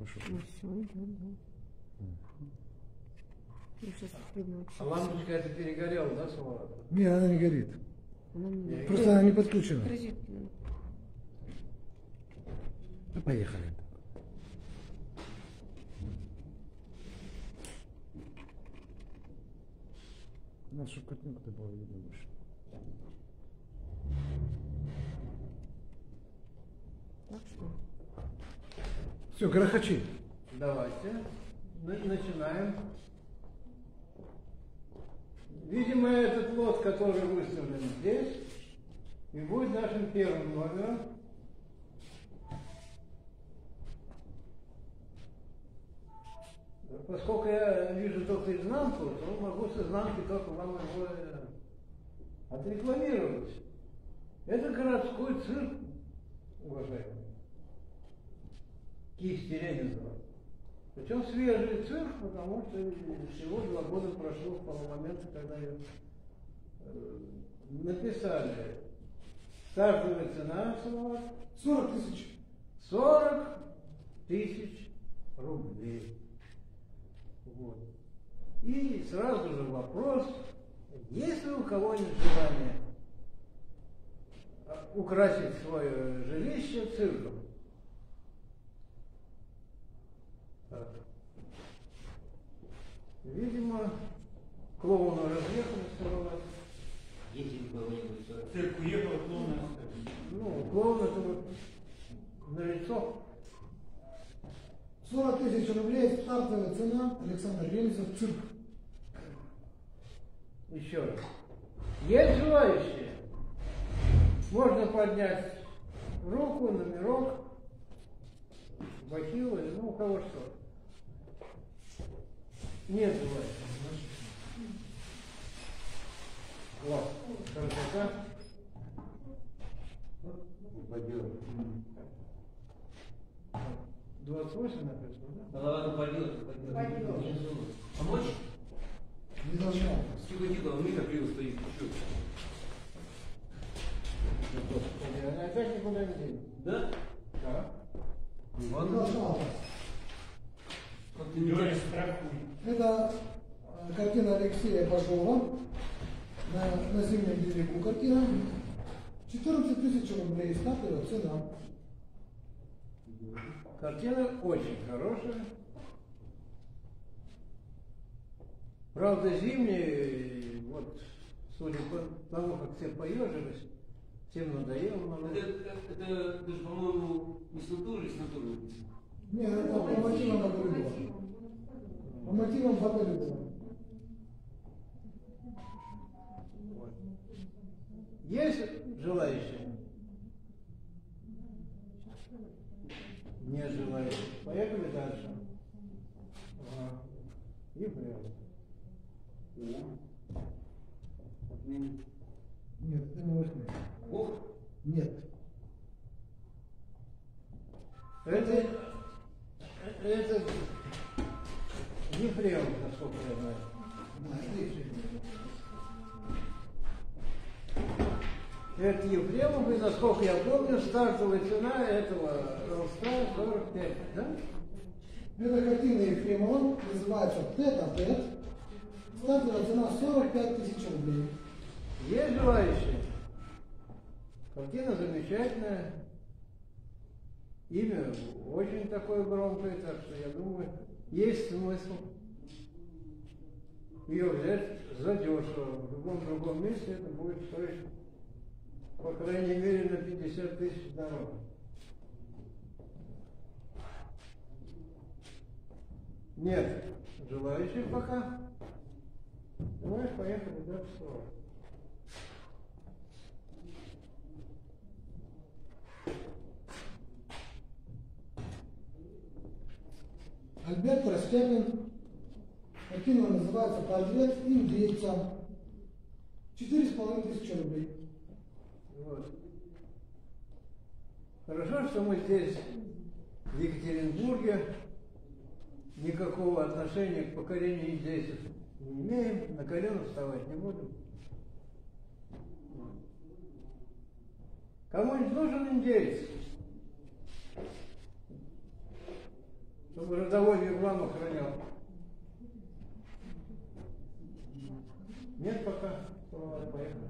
пошел. Ну все, идет, да. Ну, сейчас видно А лампочка это перегорела, да, самолет? Нет, она не горит. Она не Просто она не подключена. розетки надо. Ну, поехали. Надо, чтобы картинку-то было видно больше. Так что? Все, грохочи. Давайте. Начинаем. Видимо, этот лот, который выставлен здесь, и будет нашим первым номером. Поскольку я вижу только изнанку, то могу с изнанки только вам его отрекламировать. Это городской цирк, уважаемый. Кисти Ленинова. Причем свежий цирк, потому что всего 2 года прошло с того момента, когда ее написали. Стартовая цена 40 тысяч. 40 тысяч рублей. Вот. И сразу же вопрос, есть ли у кого-нибудь желание украсить свое жилище цирком? Так. Видимо, клоуны разъехались у вас. Если у кого-нибудь Цирк уехал, клоуны. Ну, клоун это вот налицо. 40 тысяч рублей стартовая цена. Александр Ремезов, цирк. Еще раз. Есть желающие? Можно поднять руку, номерок, бахилу, или ну у кого что. Нет желающих. Вот. Красота. поделать. 28 написано, да? Голова ну поделать. Помочь? Не должна. Тихо-тихо, у меня криво стоит. Господи, она опять никуда не денется. Да? Да. Не должна. Как ты не Лёля, страхуй. Это картина Алексея Бажова на Зимнем берегу. Картина 14 тысяч рублей, стартовая цена. Картина очень хорошая. Правда, зимняя, вот, судя по тому, как все поежились, всем надоело. Но... Это даже, по-моему, не с натуры, с натуры написано. Нет, это по мотивам Бабелюбова. По мотивам Бабелюбова. Вот. Есть желающие? Нет желающих. Поехали дальше. Ефремов. Нет, это не возьмет. Ох, Нет. Это Ефремов, насколько я знаю. Да, это Ефремов. Это Ефремов, и насколько я помню, стартовая цена этого холста 45, да? Эта картина Ефремова называется «Тет-а-тет». Стартовая цена 45 тысяч рублей. Есть желающие? Картина замечательная. Имя очень такое громкое, так что я думаю, есть смысл ее взять задешево. В любом другом месте это будет стоить, по крайней мере, на 50 тысяч дороже. Нет желающих пока. Давай поехали дальше. Альберт Растяпин. Картина называется «Портрет индейца». 4,5 тысячи рублей. Вот. Хорошо, что мы здесь, в Екатеринбурге, никакого отношения к покорению индейцев не имеем, на колено вставать не будем. Кому-нибудь нужен индейец? родовой вигвам охранял. Нет пока. Поехали.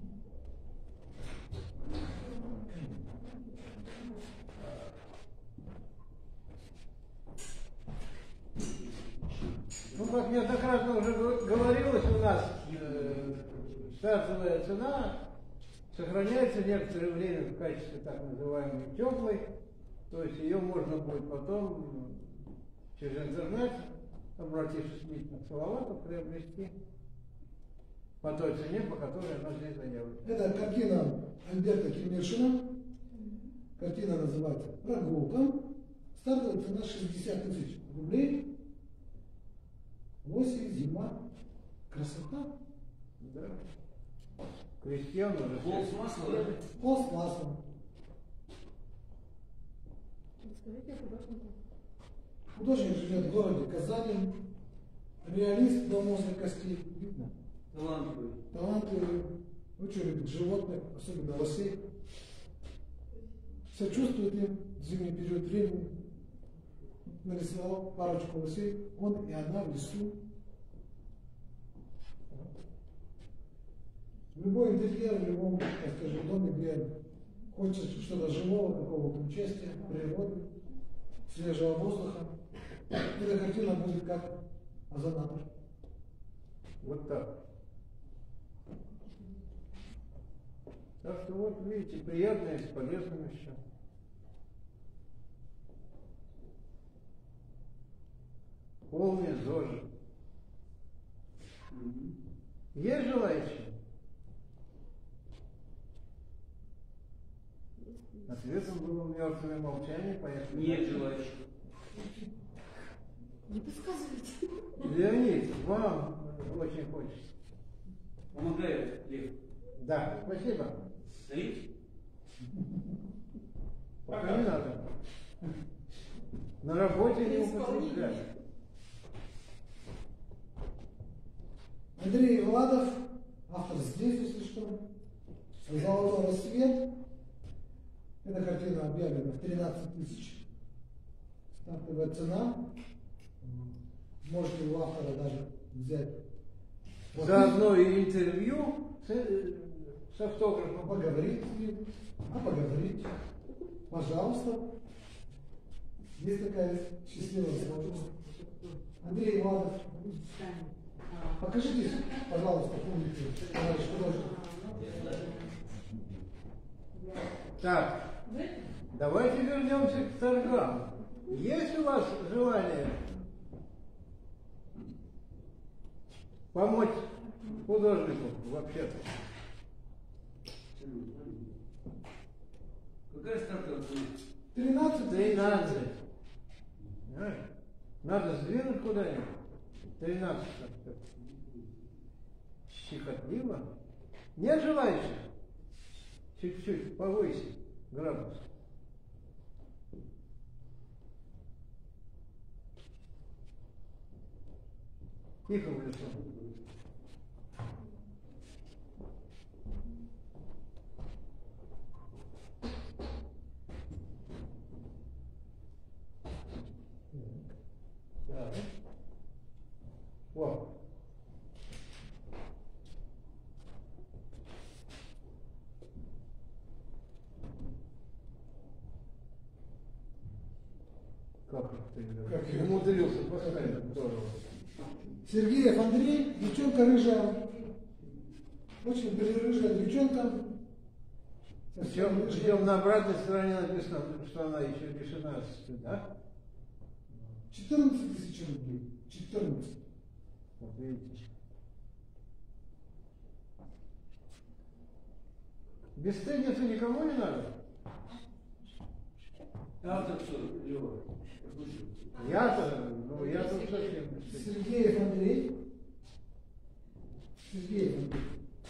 Ну, как неоднократно уже говорилось у нас, стартовая цена сохраняется некоторое время в качестве так называемой теплой, то есть ее можно будет потом через интернет, обратившись в Митинг Салаватов, приобрести по той цене, по которой она здесь заявлена. Это картина Альберта Кельмершина. Картина называется «Прогулка». Стартовая цена 60 тысяч рублей. Осень, зима. Красота. Да. Крестьян уже. Пол с маслом, да? Пол с маслом. Расскажите о художнике. Художник живет в городе Казани. Реалист до мозга костей. Видно? Талантливый. Талантливый. Очень любит животных, особенно лосей. Сочувствует им в зимний период времени. Нарисовал парочку лосей. Он и она в лесу. Любой интерьер, в любом, так скажем, доме, где хочется что-то живого, какого-то участия, природы, свежего воздуха, эта картина будет как озонатор. Вот так. Так что вот видите, приятное с полезным еще. Полный ЗОЖ. Есть желающие? Ответом было мертвое молчание, поехали. Нет желающих. Не подсказывайте. Леонид, вам очень хочется. Помогает Лев. Да, спасибо. Стоите? Пока не надо. На работе не употребляю. Андрей Владов, автор здесь, если что. «Золотой рассвет». Эта картина объявлена в 13 тысяч. Стартовая цена. Можете у автора даже взять. Заодно и интервью с автографом. Поговорить с ним. А поговорить. Пожалуйста. Есть такая счастливая возможность. Андрей Владов. Покажитесь, пожалуйста, помните, товарищ художник. Так, давайте вернемся к торгам. Есть у вас желание помочь художнику вообще-то? Какая стартовая цена? 13. 13. Знаешь, надо сдвинуть куда-нибудь. 13. Щекотливо. Нет желающих? Чуть-чуть повысить градус. Тихо в лесу. Так. Вот. Как Как ты я? умудрился поставить здорово. Сергеев Андрей, девчонка рыжая. Очень прирыжая девчонка. Причем на обратной стороне написано, что она еще без 16, да? 14 тысяч рублей. 14. Вот видите. Бесстыдница никому не надо? Автор что, Лева? Я тут совсем бесстыдник. Сергеев Андрей. Сергеев Андрей.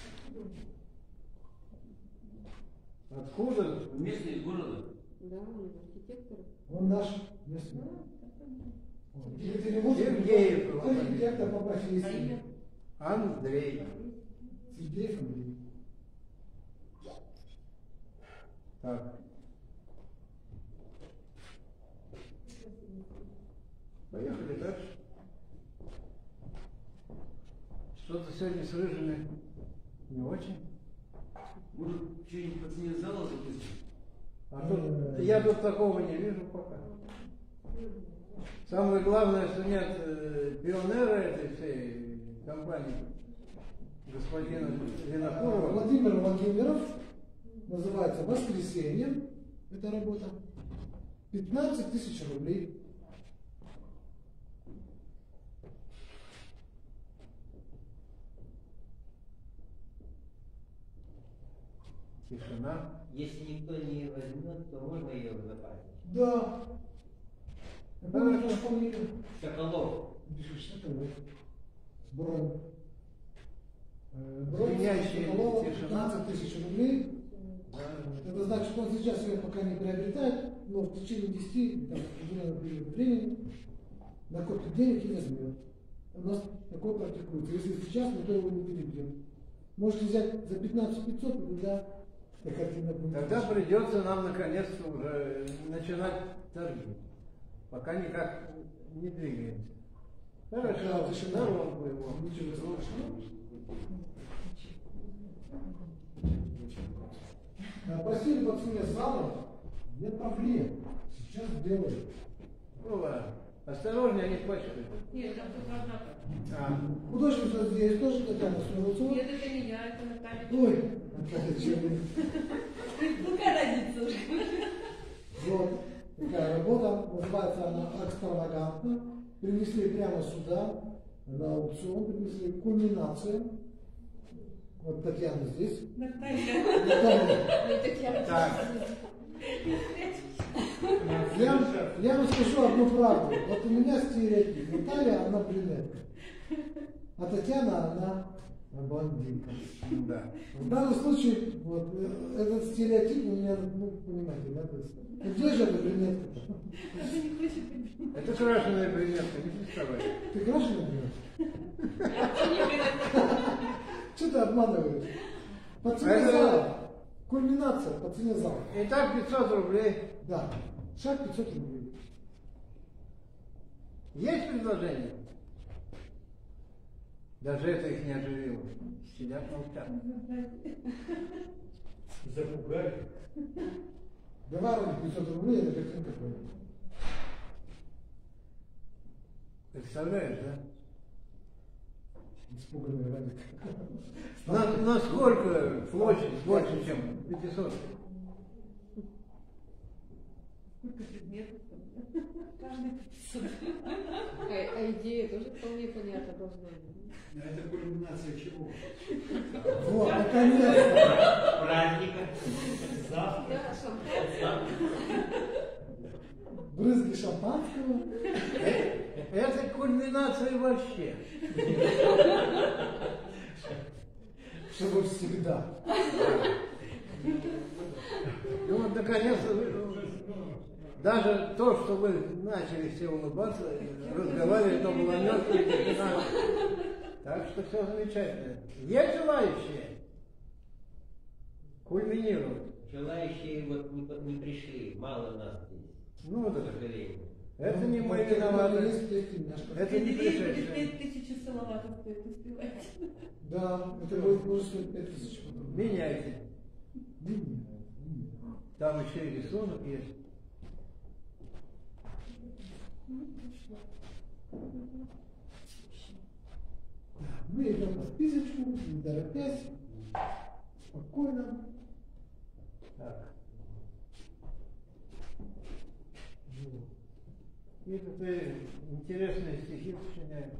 Откуда? Местный из города. Да, он архитектор. Он наш местный. Екатеринбург. Сергеев. Архитектор по профессии. Андрей. Сергеев Андрей. Так. Поехали дальше. Что-то сегодня с рыжими не очень. Может, что-нибудь по цене зала записывать? А тут, я тут такого не вижу пока. Самое главное, что нет пионера этой всей компании, господина Винокурова. Владимир Владимиров, называется «Воскресенье», эта работа, 15 тысяч рублей. Тишина. Если никто не возьмет, то можно ее запасить. Да. Я помню, что фамилия. Соколов. Пишешь, Соколов. Бронь. Бронь Звенящая Соколова, тишина. 15 тысяч рублей. Это значит, он сейчас ее пока не приобретает, но в течение 10 там, определенного периода времени накопит денег и возьмет. У нас такое практикуется. Если сейчас, никто его не перебьет. Можете взять за 15 500, и тогда эта картина будет. Тогда придется нам наконец-то уже начинать торги. Пока никак не двигаемся. Хорошо, Да, тишина. здоровку его. Ничего страшного. Просили по цене зала, нет проблем. Сейчас сделаем. Ну ладно. Осторожнее, они пачкают. Нет, там только одна. А, Художница здесь тоже Татьяна Суровцова. Нет, это не я, это Наталья. Ой, Наталья Черный. Ну, какая разница уже? Вот такая работа, называется она «Экстравагантно». Принесли прямо сюда, на аукцион, принесли кульминация. Вот Татьяна здесь. Наталья. Наталья. Ну, так я Так. Я вам скажу одну правду. Вот у меня стереотип. Наталья, она брюнетка. А Татьяна, она блондинка. да. В данном случае, вот, этот стереотип у меня, ну, понимаете, да, то есть, ну, где же эта брюнетка? Она не хочет быть. Это крашеная брюнетка, не представляешь. Ты крашеная брюнетка? А не брюнетка. Что ты обманываешь? По цене Это- зала. Кульминация по цене зала. Итак, 500 рублей. Да. Шаг 500 рублей. Есть предложение? Даже это их не оживило. Сидят молчат. Запугали. Давай вам 500 рублей, это картинка твоя. Представляешь, да? Испуганный Радик. Насколько площадь больше, чем 500? Сколько предметов там? Каждый 500. А идея тоже вполне понятна должна быть. Это кульминация чего? Вот, наконец-то. Праздника. Завтра. Да, шампанское. Брызги шампанского. Это кульминация вообще. Чтобы всегда. И вот наконец-то даже то, что вы начали все улыбаться, разговаривать, то было мертвое тишина. Так что все замечательно. Есть желающие кульминировать? Желающие вот не пришли. Мало нас здесь. Ну, К это, сожалению. это не мы Есть виноваты. племяшка. Это не Будет пришедшие. 5000 салаватов стоит успевать. Да, это будет может стоить 5000 потом. Меняйте. Не. Там еще и рисунок есть. Мы идем по списочку, не торопясь, спокойно. Так. И тут интересные стихи сочиняют.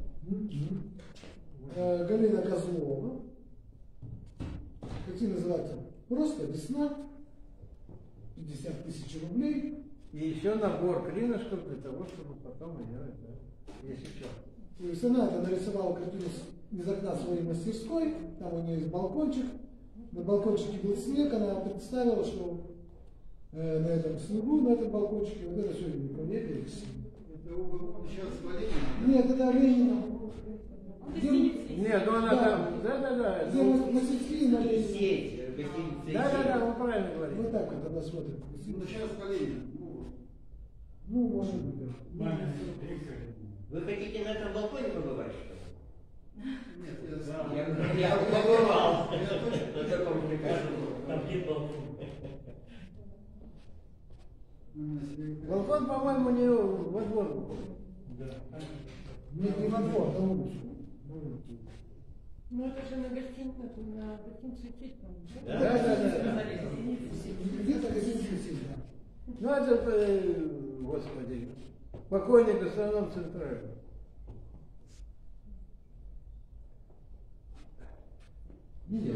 Галина Козлова. Какие называются? Просто «Весна». 50 тысяч рублей. И еще набор клинышков для того, чтобы потом делать, да, если что. То есть она это нарисовала картину из окна своей мастерской, там у нее есть балкончик. На балкончике был снег, она представила, что на этом снегу, на этом балкончике, вот это все великолепие. Это угол сейчас Владимир. Нет, это Ленина. Где, Нет, ну она Да. там, да. где мастерские на Ленина. Сеть, гостиница Да, «Сеть». вы правильно говорите. Вот так вот она смотрит. Ну, сейчас по Ленину. Ну, Ну, может быть, да. Вы хотите на этом балконе побывать, что ли? Нет, Я побывал на таком прекрасном. Там нет балкона. Балкон, по-моему, не во двор выходит. Нет, не во двор, на улицу. Ну это же на гостиницу идти, по-моему. Да. Где-то гостиница висит, да. Ну, это, господи, покойник гастроном центральный. Видели?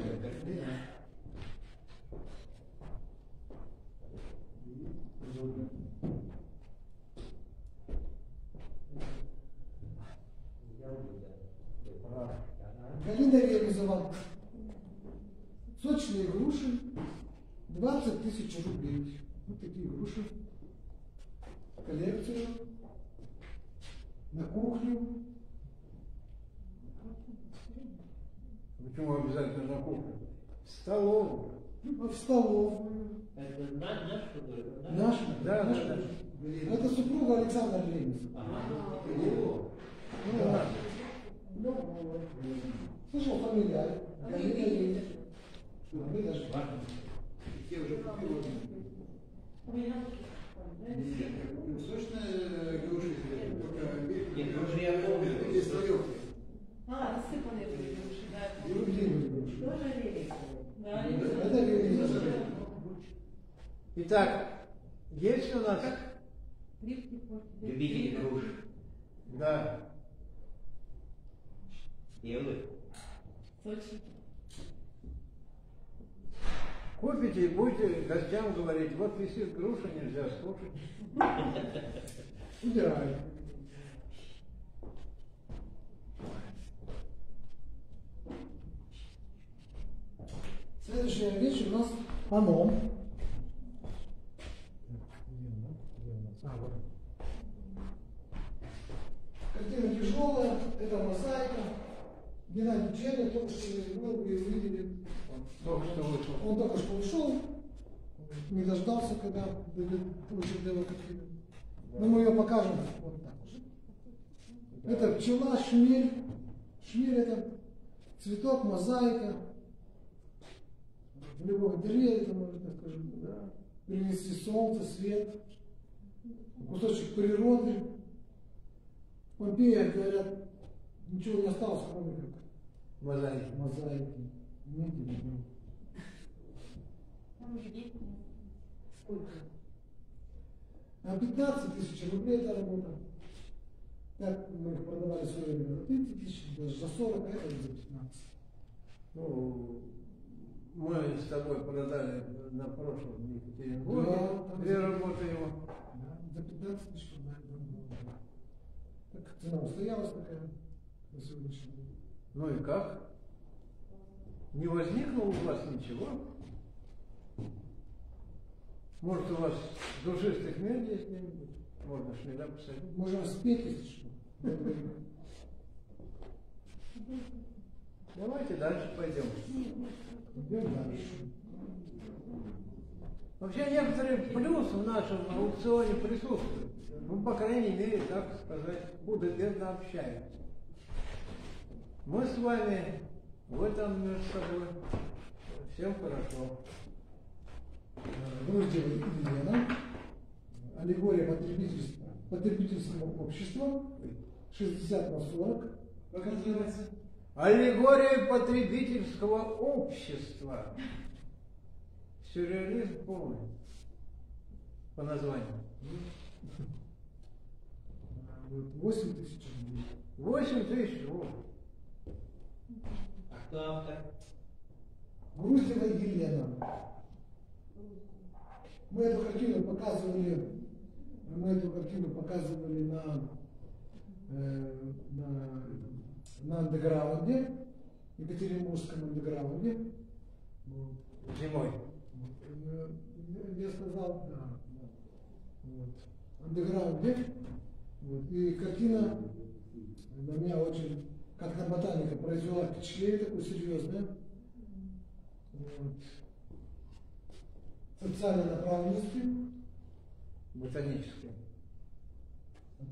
Галина реализовала сочные груши, 20 тысяч рублей. Вот такие груши. Коллекцию. На кухню. Почему обязательно на кухню? В столовую. В столовую. Это наш художник? Наш. Да, наш. да, да. Это супруга Александра Ленина. Ага. Ну, да. Слышал фамилия? Галина Ленина. Фамилия же. Я уже купил. Сочная груши, только Нет, груши я помню. такие слоёвки. Рассыпанные были груши, да. Длинные груши. Тоже реликт. Да, Это Ленина. Итак, есть у нас? Любители груш. Да. И вы. Сочи. Купите и будете гостям говорить, вот висит груша, нельзя слушать. Убираю. Следующая вещь у нас панно. Картина тяжелая, это мозаика. Геннадий Черня, только что вы увидели. Только что вышел. Он только что ушел, не дождался, когда получит дело картину. Но мы ее покажем вот так уже. Это пчела, шмель. Шмель это цветок, мозаика. В любом интерьере это можно, так скажем, да, принести солнце, свет, кусочек природы. В Помпеях, говорят, ничего не осталось, кроме как Мозаики. мозаики. Там уже денег нет. Сколько? 15 тысяч рублей эта работа. Так мы их продавали в свое время за 30 тысяч, даже за 40, а это за 15. Ну, мы с тобой продали на прошлом в Екатеринбурге Да, две работы его. Да, за 15 тысяч рублей. Так цена устоялась такая на сегодняшний день. Ну и как? Не возникло у вас ничего? Может, у вас душистых мест есть где-нибудь? Можно шмеля посадить. Можем спеть, если что. Давайте дальше пойдем. Идем дальше. Вообще некоторый плюс в нашем аукционе присутствует. Ну, по крайней мере, так сказать, худо-бедно общаемся. Мы с вами в этом между собой. Всем хорошо. Груздева Елена. Аллегория потребительского общества. 60 на 40. Как называется? Аллегория потребительского общества. Сюрреализм полный. По названию. 8 тысяч рублей. 8 тысяч. Вот. А кто автор? Груздева Елена. Мы эту картину показывали на андеграунде, Екатеринбургском андеграунде. Вот. Зимой. Я сказал, да. Вот. Андеграунде. Вот. И картина на меня очень, как на ботаника, произвела впечатление такое серьезное. Вот. Социальной направленности. Ботанической.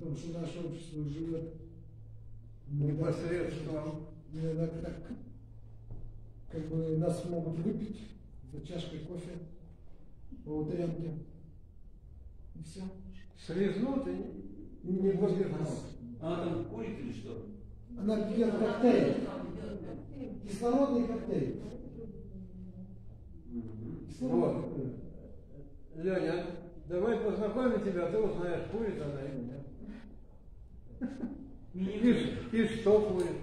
том, что наше общество живет Непосредством. так, как бы нас могут выпить за чашкой кофе по утренке. И все. Слизнут и не будет возьмут. нас. Она там курит или что? Она пьет коктейль. Кислородный коктейль. Вот. Леня, давай познакомим тебя, ты узнаешь, курит она или нет. И что курит.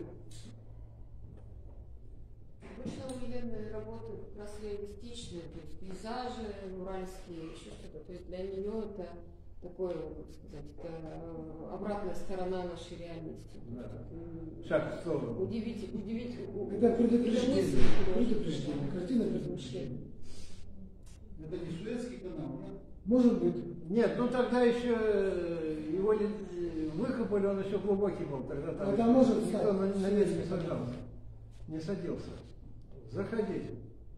Обычно у Елены работы как раз реалистичные, то есть пейзажи уральские, еще что-то. То есть для нее это такое, как сказать, это обратная сторона нашей реальности. Да. Шаг в сторону. Удивить. Это предупреждение. Предупреждение. Картина предупреждения. Это не Суэцкий канал, нет? Может быть. Нет, ну тогда еще его выкопали, он еще глубокий был. Тогда там Это может никто стать. на лес не сажался. Не садился. Заходите.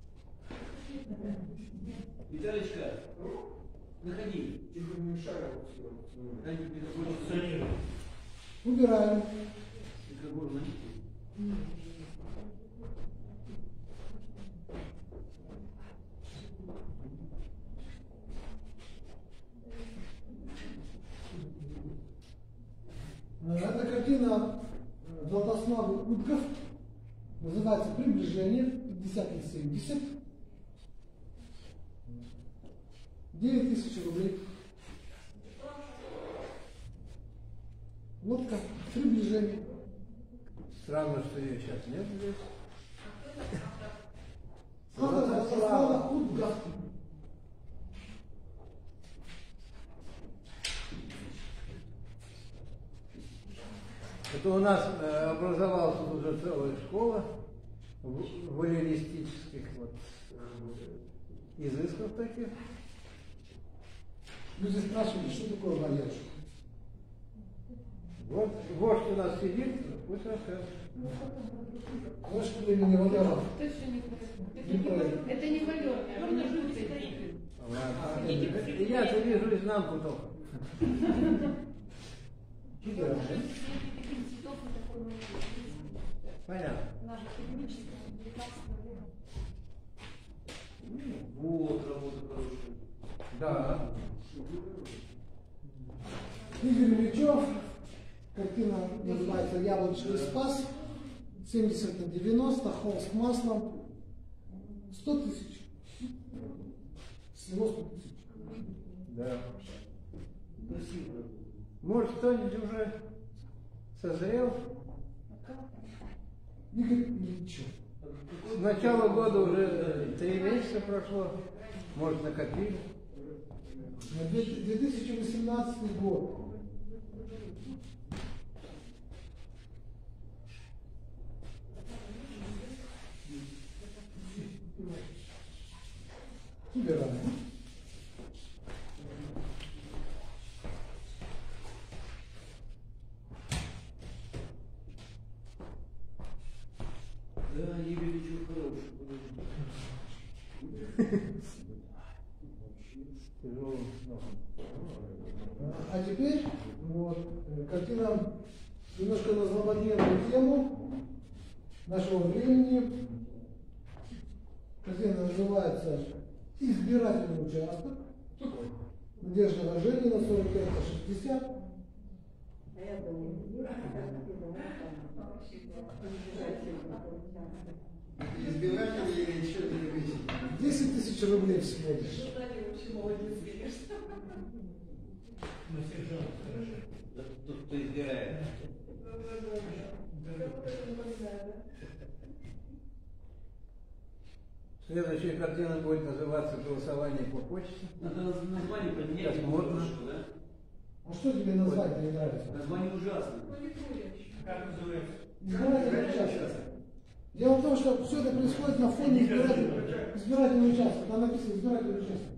Виталичка, заходи. Тихо не мешай. Убираем. Эта картина Золотослава Утков называется «Приближение», 50 на 70. 9000 рублей. Лодка, приближение. Странно, что ее сейчас нет здесь. Золотослава Утков. Это у нас образовалась тут уже целая школа вуалеристических вот, изысков таких. Люди спрашивали, что такое вальяж. Вот вождь у нас сидит, пусть расскажет. Вождь племени Валеров. Это не валерное, это не жутый. Ладно. Я-то вижу изнанку только. Понятно. Вот, работа хорошая. Да. Игорь Ильичев. Картина называется «Яблочный спас». 70 на 90, холст маслом. 100 тысяч. Всего 100 тысяч. Да. Красиво. Может, кто-нибудь уже созрел? Игорь Ильичев. С начала года уже 3 месяца прошло. Может, накопили. 2018 год. Убираем. Да, Игорь Ильич хороший. Тяжелым сном. А теперь вот, картина немножко на злободневную тему нашего времени. Картина называется «Избирательный участок». Надежда Роженина, 45-60. Избиратели или еще не 10 тысяч рублей всего лишь. Тот, кто избирает. Следующая картина будет называться «Голосование по почте». Надо название поменять. Сейчас модно. Да? А что тебе название не нравится? Название ужасное. Как называется? Избирательный участок. Дело в том, что все это происходит на фоне избирательного участка. Там написано избирательный участок.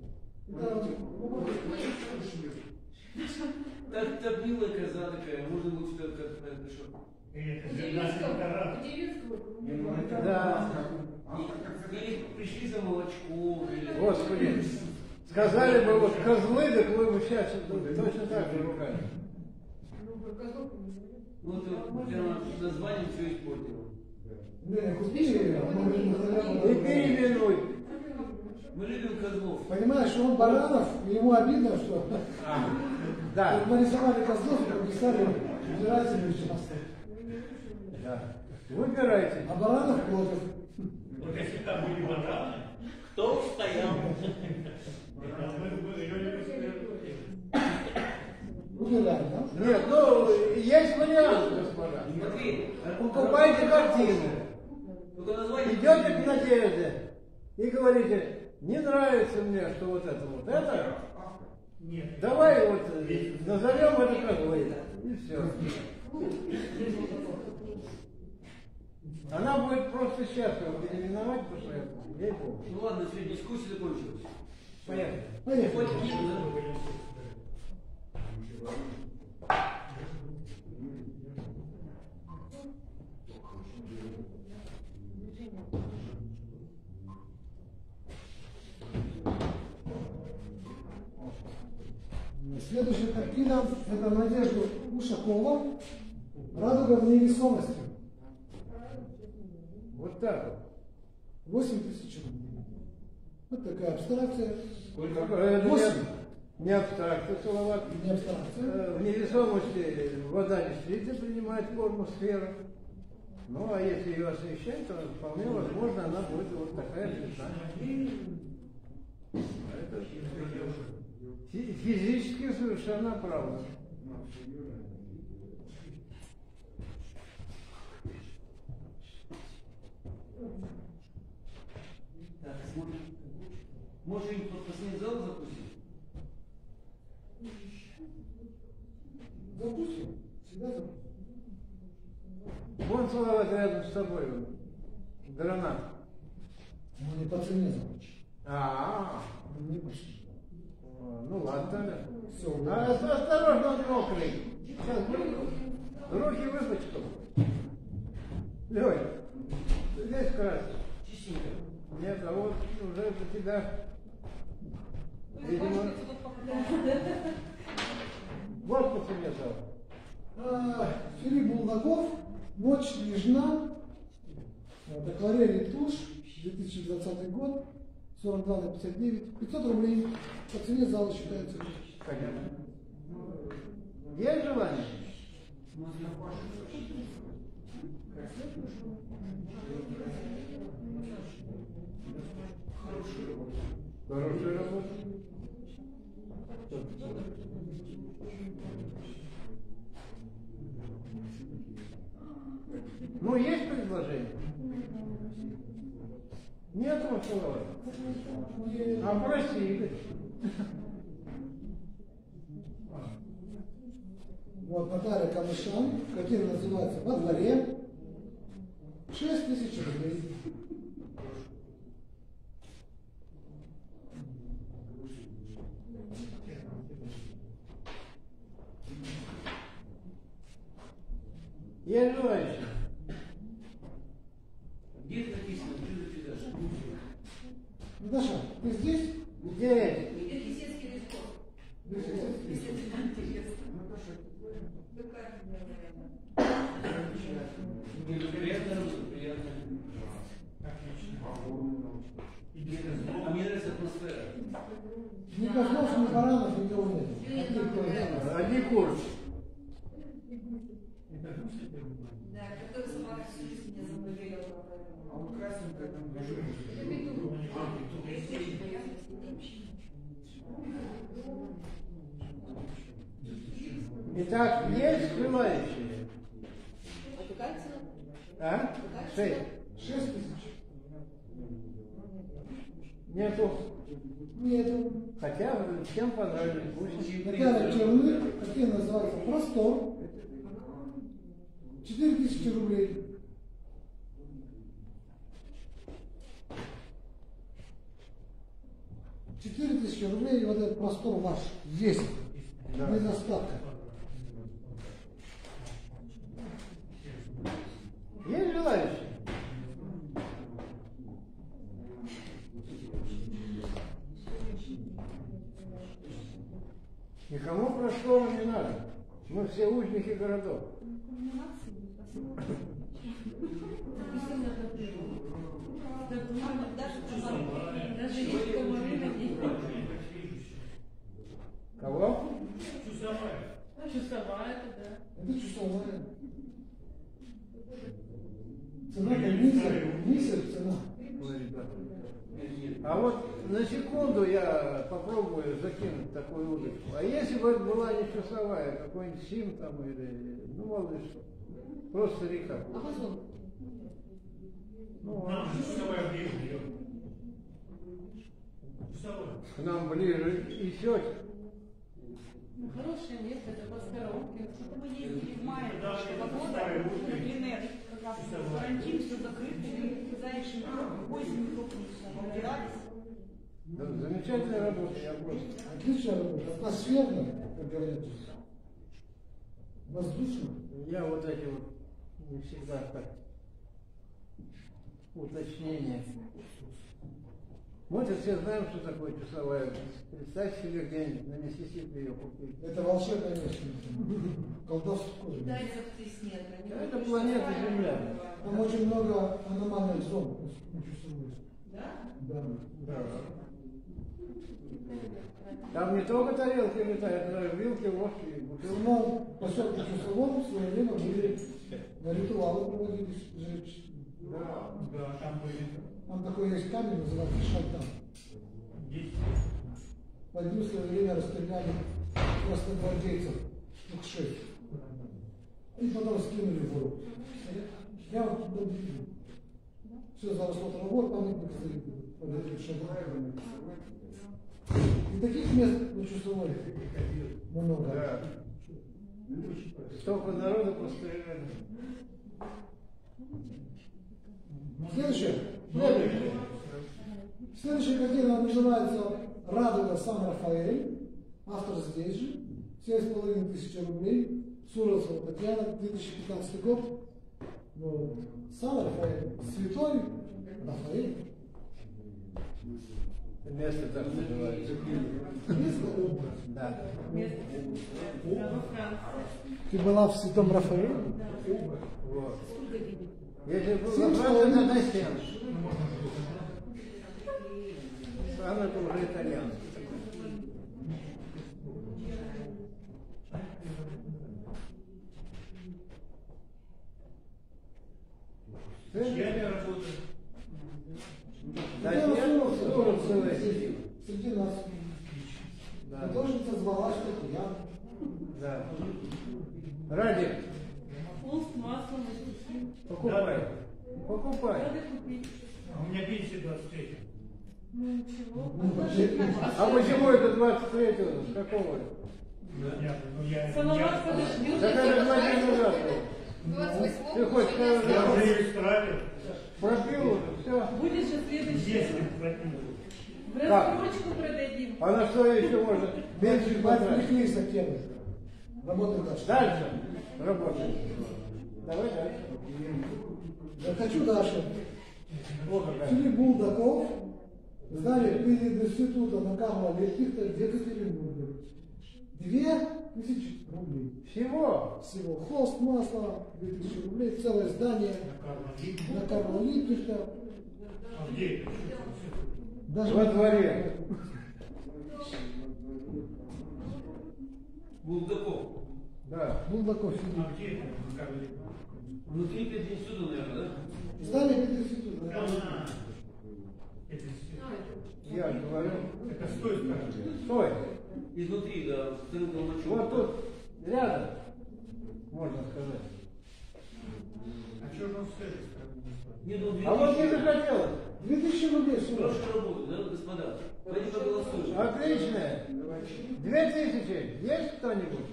Так милая коза такая, можно будет что-то как что. Или это земля Да. Или пришли за молочком, или... Господи, сказали бы вот козлы, так вы бы сейчас точно так же ругали. Вот прямо названием все испортило. Не, купили, И переименуй. Мы любим козлов. понимаешь, он Баранов, и ему обидно, что Да. нарисовали Козлов, и прописали избирательную часть. Да. Выбирайте. А Баранов против. Вот если там были бараны, кто стоял? Выбирали, да? Нет, ну, есть вариант, господа. Смотри, Покупайте картину. только название. Идете к Надежде и говорите, не нравится мне, что вот это. Давай вот назовем это козлы. И все. Она будет просто счастлива переименовать, потому что ей богу. Ну ладно, все, дискуссия закончилась. Поехали. Поехали. Хоть книгу, да? Следующая картина – это Надежда Ушакова «Радуга в невесомости». Вот так 8000 рублей. Вот такая абстракция. вот. Это 8. не абстракция, Салават. Не абстракция. В невесомости вода действительно принимает форму сферы. Ну, а если ее освещать, то вполне возможно, она будет вот такая звезда. Это физически совершенно правда. Так, смотрим. Может, им под последний зал запустить? Запустим. Всегда запустим. Вон Салават рядом с тобой, гранат. Ну, не по цене закончим. Не пошли. Ну ладно. Все. Осторожно, он мокрый. Сейчас будет. Руки выпачкал. Лёнь, здесь красный. Чистенько. Нет, а вот уже у тебя, видимо, вот по цене стал. Филипп Булдаков, «Ночь нежна», акварель и тушь, 2020 год, 42 на 59, 500 рублей. По цене зала считается. Понятно. Есть желание? Хорошая работа. Ну, есть предложение? Нет, Машалова. А просили. Вот Наталья Камышан, картина называется «Во дворе», 6000 рублей. Есть желающие? Где это написано? Где это пейзаж? Наташа, ты здесь? Здесь. Приятная работа, приятная. А мне нравится атмосфера. Ни Козлов, ни Баранов, никого нет. Одни курсы. Да, который собака всю жизнь меня заболела. А он красненькая там Итак, есть желающие? А какая цена? А? 6. 6000. Нету. Нету. Хотя всем понравились. Пусть. Наталья Черных, картина называется «Простор», 4000 рублей. $4000 рублей, и вот этот простор ваш есть, Да. без остатка. Есть желающие? Никому простого не надо. Мы все узники городов. Даже есть коммуны. Кого? Часовая это, да. Это часовая. Цена комиссия, цена. А вот на секунду я попробую закинуть такую удочку. А если бы это была не часовая, какой-нибудь СИМ там или, ну мало ли что, просто река. Амазон. Ну, Нам же часовая ближе. Часовая. к нам ближе и сеть. Хорошее место, это плоскоровки. Мы ездили в мае Да, прошлого это года старые на русские. Блинер, как раз карантин, все закрыто, мы сказали, что поздним крупным убирались. Да, замечательная работа, я просто. Отличная работа. Атмосферно, как говорят. Воздушно. Я вот эти вот не всегда так уточнения. Мы-то все знаем, что такое часовая. Представь себе где-нибудь на Миссисипи ее купить. Это волшебное место. Колдовство. Китайцев здесь нет. они Это больше планета часовая. Земля. Там очень много аномальных зон. Чувствуешь. Да? Да. Да. Там не только тарелки летают, но и вилки, ложки и В бутылки. самом поселке Чусовом в свое время были ритуалы проводились жечь. Да. Да, там были. Там такой есть камень, называется Шайтан. Есть. Под ним в свое время расстреляли красногвардейцев, штук 6. И потом скинули в воду. Я вот туда бегу. Все заросло травой, памятник стоит под этим шагом. И таких мест на Чусовой много. Да. Столько народу постреляли. Следующая картина называется «Радуга Сан-Рафаэль». Автор здесь же. 7500 рублей. Суровцева Татьяна, 2015 год. Ну, Сан-Рафаэль. Святой Рафаэль. Место так называется. Место? Да. Место. Да, во Франции. Ты была в Святом Рафаэле? Вот. Сколько видит? Если был на Франции, то на стену. Сам это уже итальянский. Я не работаю. Да, Я нет, Суровцева Суровцева. среди нас. Да. Художница звала, что я. Да. Радик, Холст, масло, стихи. покупай. Покупай. Надо купить. А у меня пенсия 23. Ну ничего. А почему это 23-го? С какого? Понятно. Ну я. Салават подождет. Так это 2 дня назад. 28 Ты хочешь сказать, Я уже ее исправил. пропил уже, все. Будет же следующий. Если пропил. В рассрочку продадим. А на что еще можно? Пенсию потратить? Отвлеклись от темы. Работаем дальше. Дальше работаем. Давай дальше. Я хочу дальше. Вот какая. Филипп Булдаков, здание пединститута на Карла Лепихта в Екатеринбурге. 2000 рублей. Всего? Всего. Холст, масло, 2000 рублей, целое здание на Карла Лепихта. А где это? Даже Во дворе. Булдаков. Да. Булдаков Филипп. А где это? Как это? Внутри пединститута, наверное, да? Здание пединститута. А, это Я говорю. это с той стороны. Стой. Изнутри, да, с рынком мочу. Вот тут рядом, можно сказать. А что же он с этой стороны не стоит? Не, ну, А вот не захотелось. 2000 рублей всего. Хорошая работа, да, господа? Пойди проголосуем. Отлично. 2000. Есть кто-нибудь?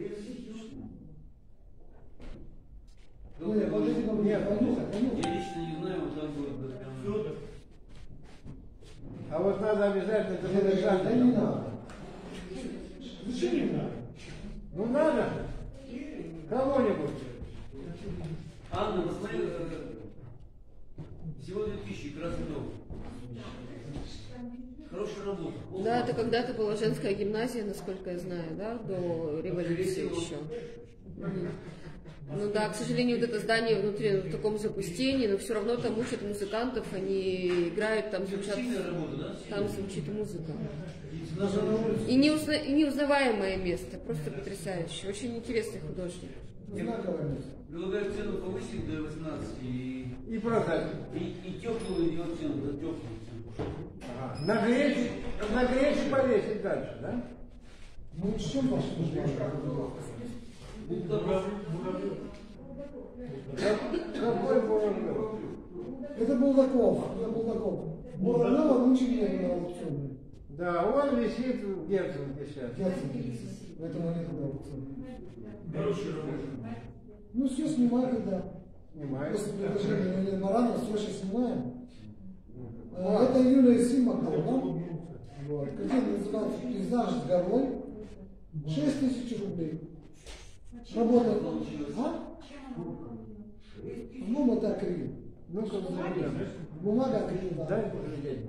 Нет, подожди, Нет. понюхай, понюхай. Я лично не знаю, вот там будет да, прям. Федор. А вот надо обязательно это Да подержать. не надо. Зачем не надо? Ну надо. Кого-нибудь. Анна, посмотри, всего 2000, красный дом. Хорошая работа. Да, это когда-то была женская гимназия, насколько я знаю, да, до революции еще. Ну да, к сожалению, вот это здание внутри в таком запустении, но все равно там учат музыкантов, они играют, там звучит музыка. И неузнаваемое место, просто потрясающе. Очень интересный художник. Предлагаю цену повысить до 18 И продать. и теплую ее цену, до теплую цену. Нагреть и повесить дальше, да? Мы учтем ваши пожелания. Какой Бурлаков? Это Булдаков. Бурлакова нынче не на аукционе. Да, он висит в Герценовке сейчас. Поэтому нет на аукционе. Хорошая работа. Ну все, снимай, да. Снимаю. После предложения Елены Баранова все сейчас снимаем. Это Юлия Симакова, да? Вот. Картина называется «Пейзаж с горой». 6000 рублей. Работа. А? Ну, это акрил. Ну-ка, Бумага акрил, да. дай поглядеть.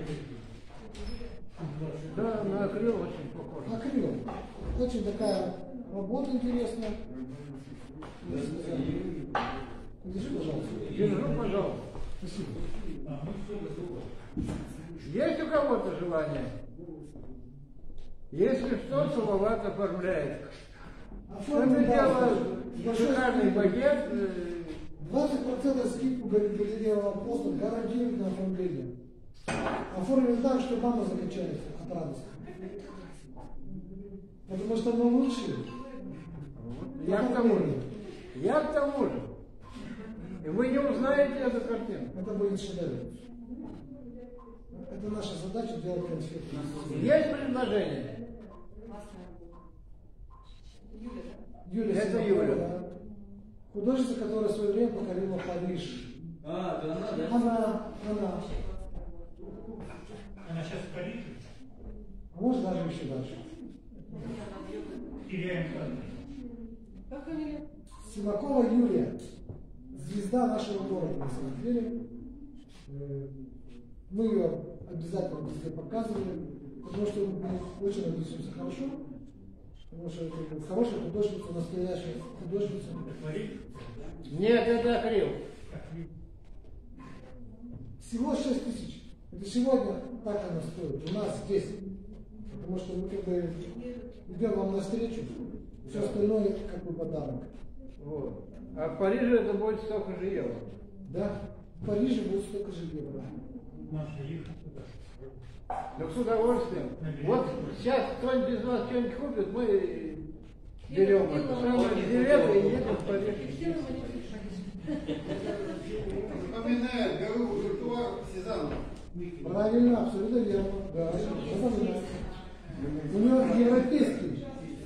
Да, на акрил очень похож. Акрил. Очень такая работа интересная. Держи, пожалуйста. Держу, пожалуйста. Спасибо. Есть у кого-то желание? Если что, Салават оформляет. Это дело шикарный пакет. 20% скидку, говорит, галерея Апостол, гарантирует на оформление. Оформим так, что мама закачается от радости. Потому что мы лучшие. Я к тому же. Я к тому же. И вы не узнаете эту картину. Это будет шедевр. Это наша задача делать конфеты. Есть предложение? Юлия Это Симакова, Юля. да. Художница, которая в свое время покорила Париж. А, да она, да? Она. Она сейчас в Париже? А может даже еще дальше. Теряем кадры. Как фамилия? Симакова Юлия. Звезда нашего города, на самом деле. Мы ее обязательно везде показываем, потому что мы очень относимся хорошо. Потому что это хорошая художница, настоящая художница. Нет, это акрил. Всего 6000. Это сегодня так она стоит. У нас здесь. Потому что мы как бы идем вам навстречу. Все остальное как бы подарок. Вот. А в Париже это будет столько же евро. Да, в Париже будет столько же евро. Наша их. Да с удовольствием. Вот сейчас кто-нибудь из вас что-нибудь купит, мы берем это самое билеты и едем в Париж. Напоминает гору Жертва Сезанна. Правильно, абсолютно верно. Да, запоминаю. У нее европейский.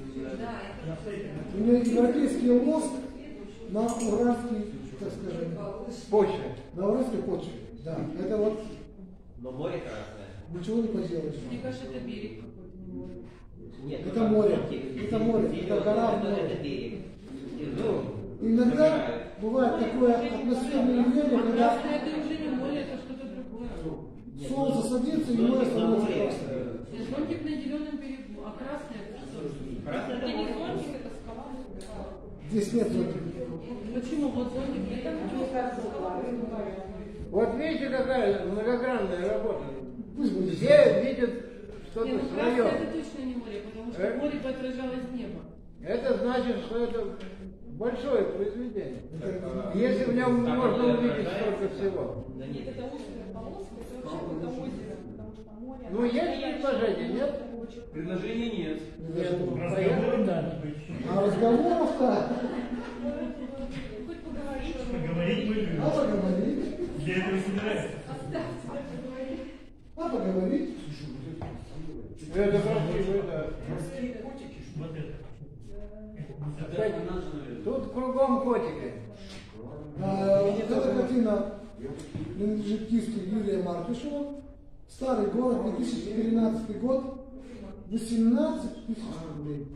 У нее европейский лоск на уральской, так скажем, Почве. на уральской почве. Да, это вот Но море красное. ничего не поделаешь. Мне кажется, это берег какой-то. Нет, Это море, это море, это гора в море. Это берег. Иногда бывает такое атмосферное явление, когда Красное это уже не море, это что-то другое. солнце садится и море становится красным. Зонтик на зеленом берегу, а красное это что? Это не зонтик, это скала. Здесь нет зонтика. Почему? Вот зонтик, это мне кажется, скала. Вот видите, какая многогранная работа. Пусть будет. Все видят что-то Не, ну красное свое. это точно не море, потому что море отражалось неба. Это значит, что это большое произведение. Это- Если в нем можно увидеть столько всего. Да нет. Это узкая полоска, это вообще какое-то озеро, потому что море... Ну, есть предложение, нет? Предложений нет. Нет. Разговоры надо быть. А разговоров-то, Хоть поговорить. Поговорить мы любим. а поговорить, Для этого собираемся. а поговорить. Это красиво, да. Вот это. Опять, тут кругом котики. Эта картина принадлежит кисти Юрия Маркишева. Старый город, 2013 год, 18 тысяч рублей.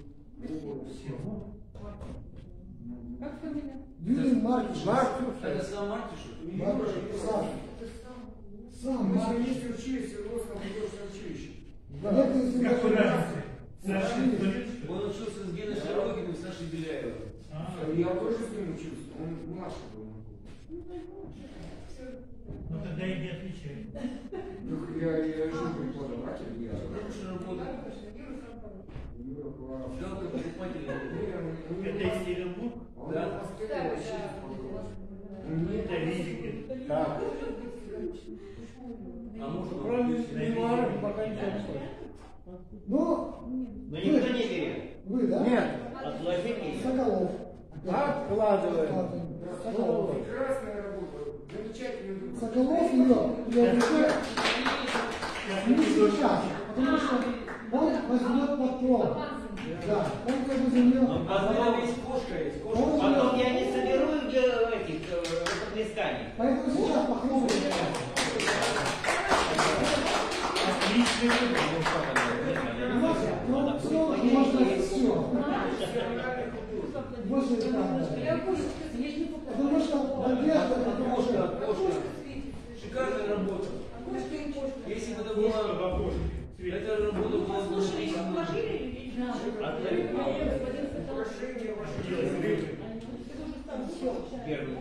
Как фамилия? Юрий Маркишев. Марк Это сам Мартишев? Саша. Сам. Мы вместе учились в Русском художественном училище. Да. Некоторые Какой даже- разницы? Саша инвалид, что ли? Он учился с Геной Широкиным и Сашей Беляевым. Я тоже с ним учился, он младше был. Ну тогда и не отвечай. Я же преподаватель, я. Хорошая работа. Жалко покупателя. Это из Екатеринбург? Да. Это видите. Так. А может, Кроме мемуаров пока ничего не слышно. Ну, Но никто не верит. вы, да? Нет. Отложение. Соколов. Откладываем. Соколов. Прекрасная работа, замечательный друг. Соколов ее приобретает не сейчас, потому что он возьмет потом. Да, он как бы за нее... Он поздравил с кошкой. Потом я не соберу этих подлесканий. Поэтому сейчас похлопаем. Отличный выбор. Ну, снова можно все. Больше не надо. Потому что надежда, потому что... Шикарная работа. Если бы это была... Эта работа была бы написана... Первый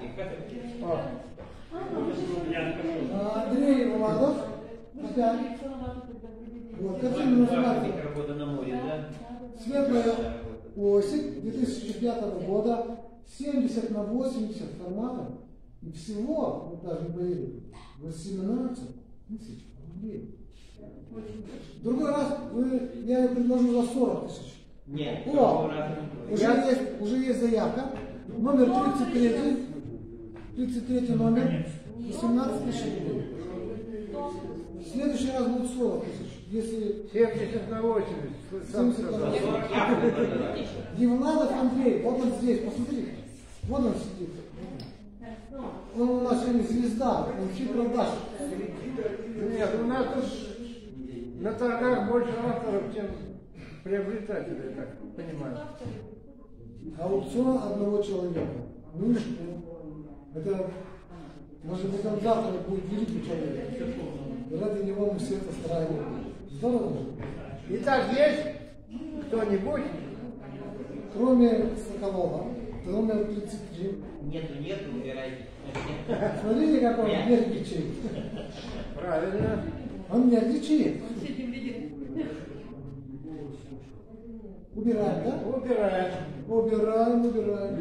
Андрей Владов. Опять. Вот, картина называется работа на море, да? «Светлая осень» 2005 года, 70 на 80 форматов. И всего, вот даже не поверили, 18 тысяч рублей. В другой раз я ее предложу за 40 тысяч. Нет, О, уже есть заявка. Номер 33. 33 номер. 18 тысяч рублей. В следующий раз будет 40 тысяч. Если 70 на 80. Сам 70 на сказал. 80. Евладов Андрей, вот он здесь, посмотрите. Вон он сидит. Он у нас сегодня звезда, он хитродаш. Нет, у нас тут на торгах больше авторов, чем приобретателей, так понимаю. Аукцион одного человека. Ну, это, может быть, он завтра будет великий человек. Ради него мы все это стараемся. Здорово же. Итак, есть кто-нибудь? Кроме Соколова, номер 33. Нету, убирайте. Смотрите, как он нервничает. Правильно. Он нервничает. Убираем, да? Убираем. Убираем.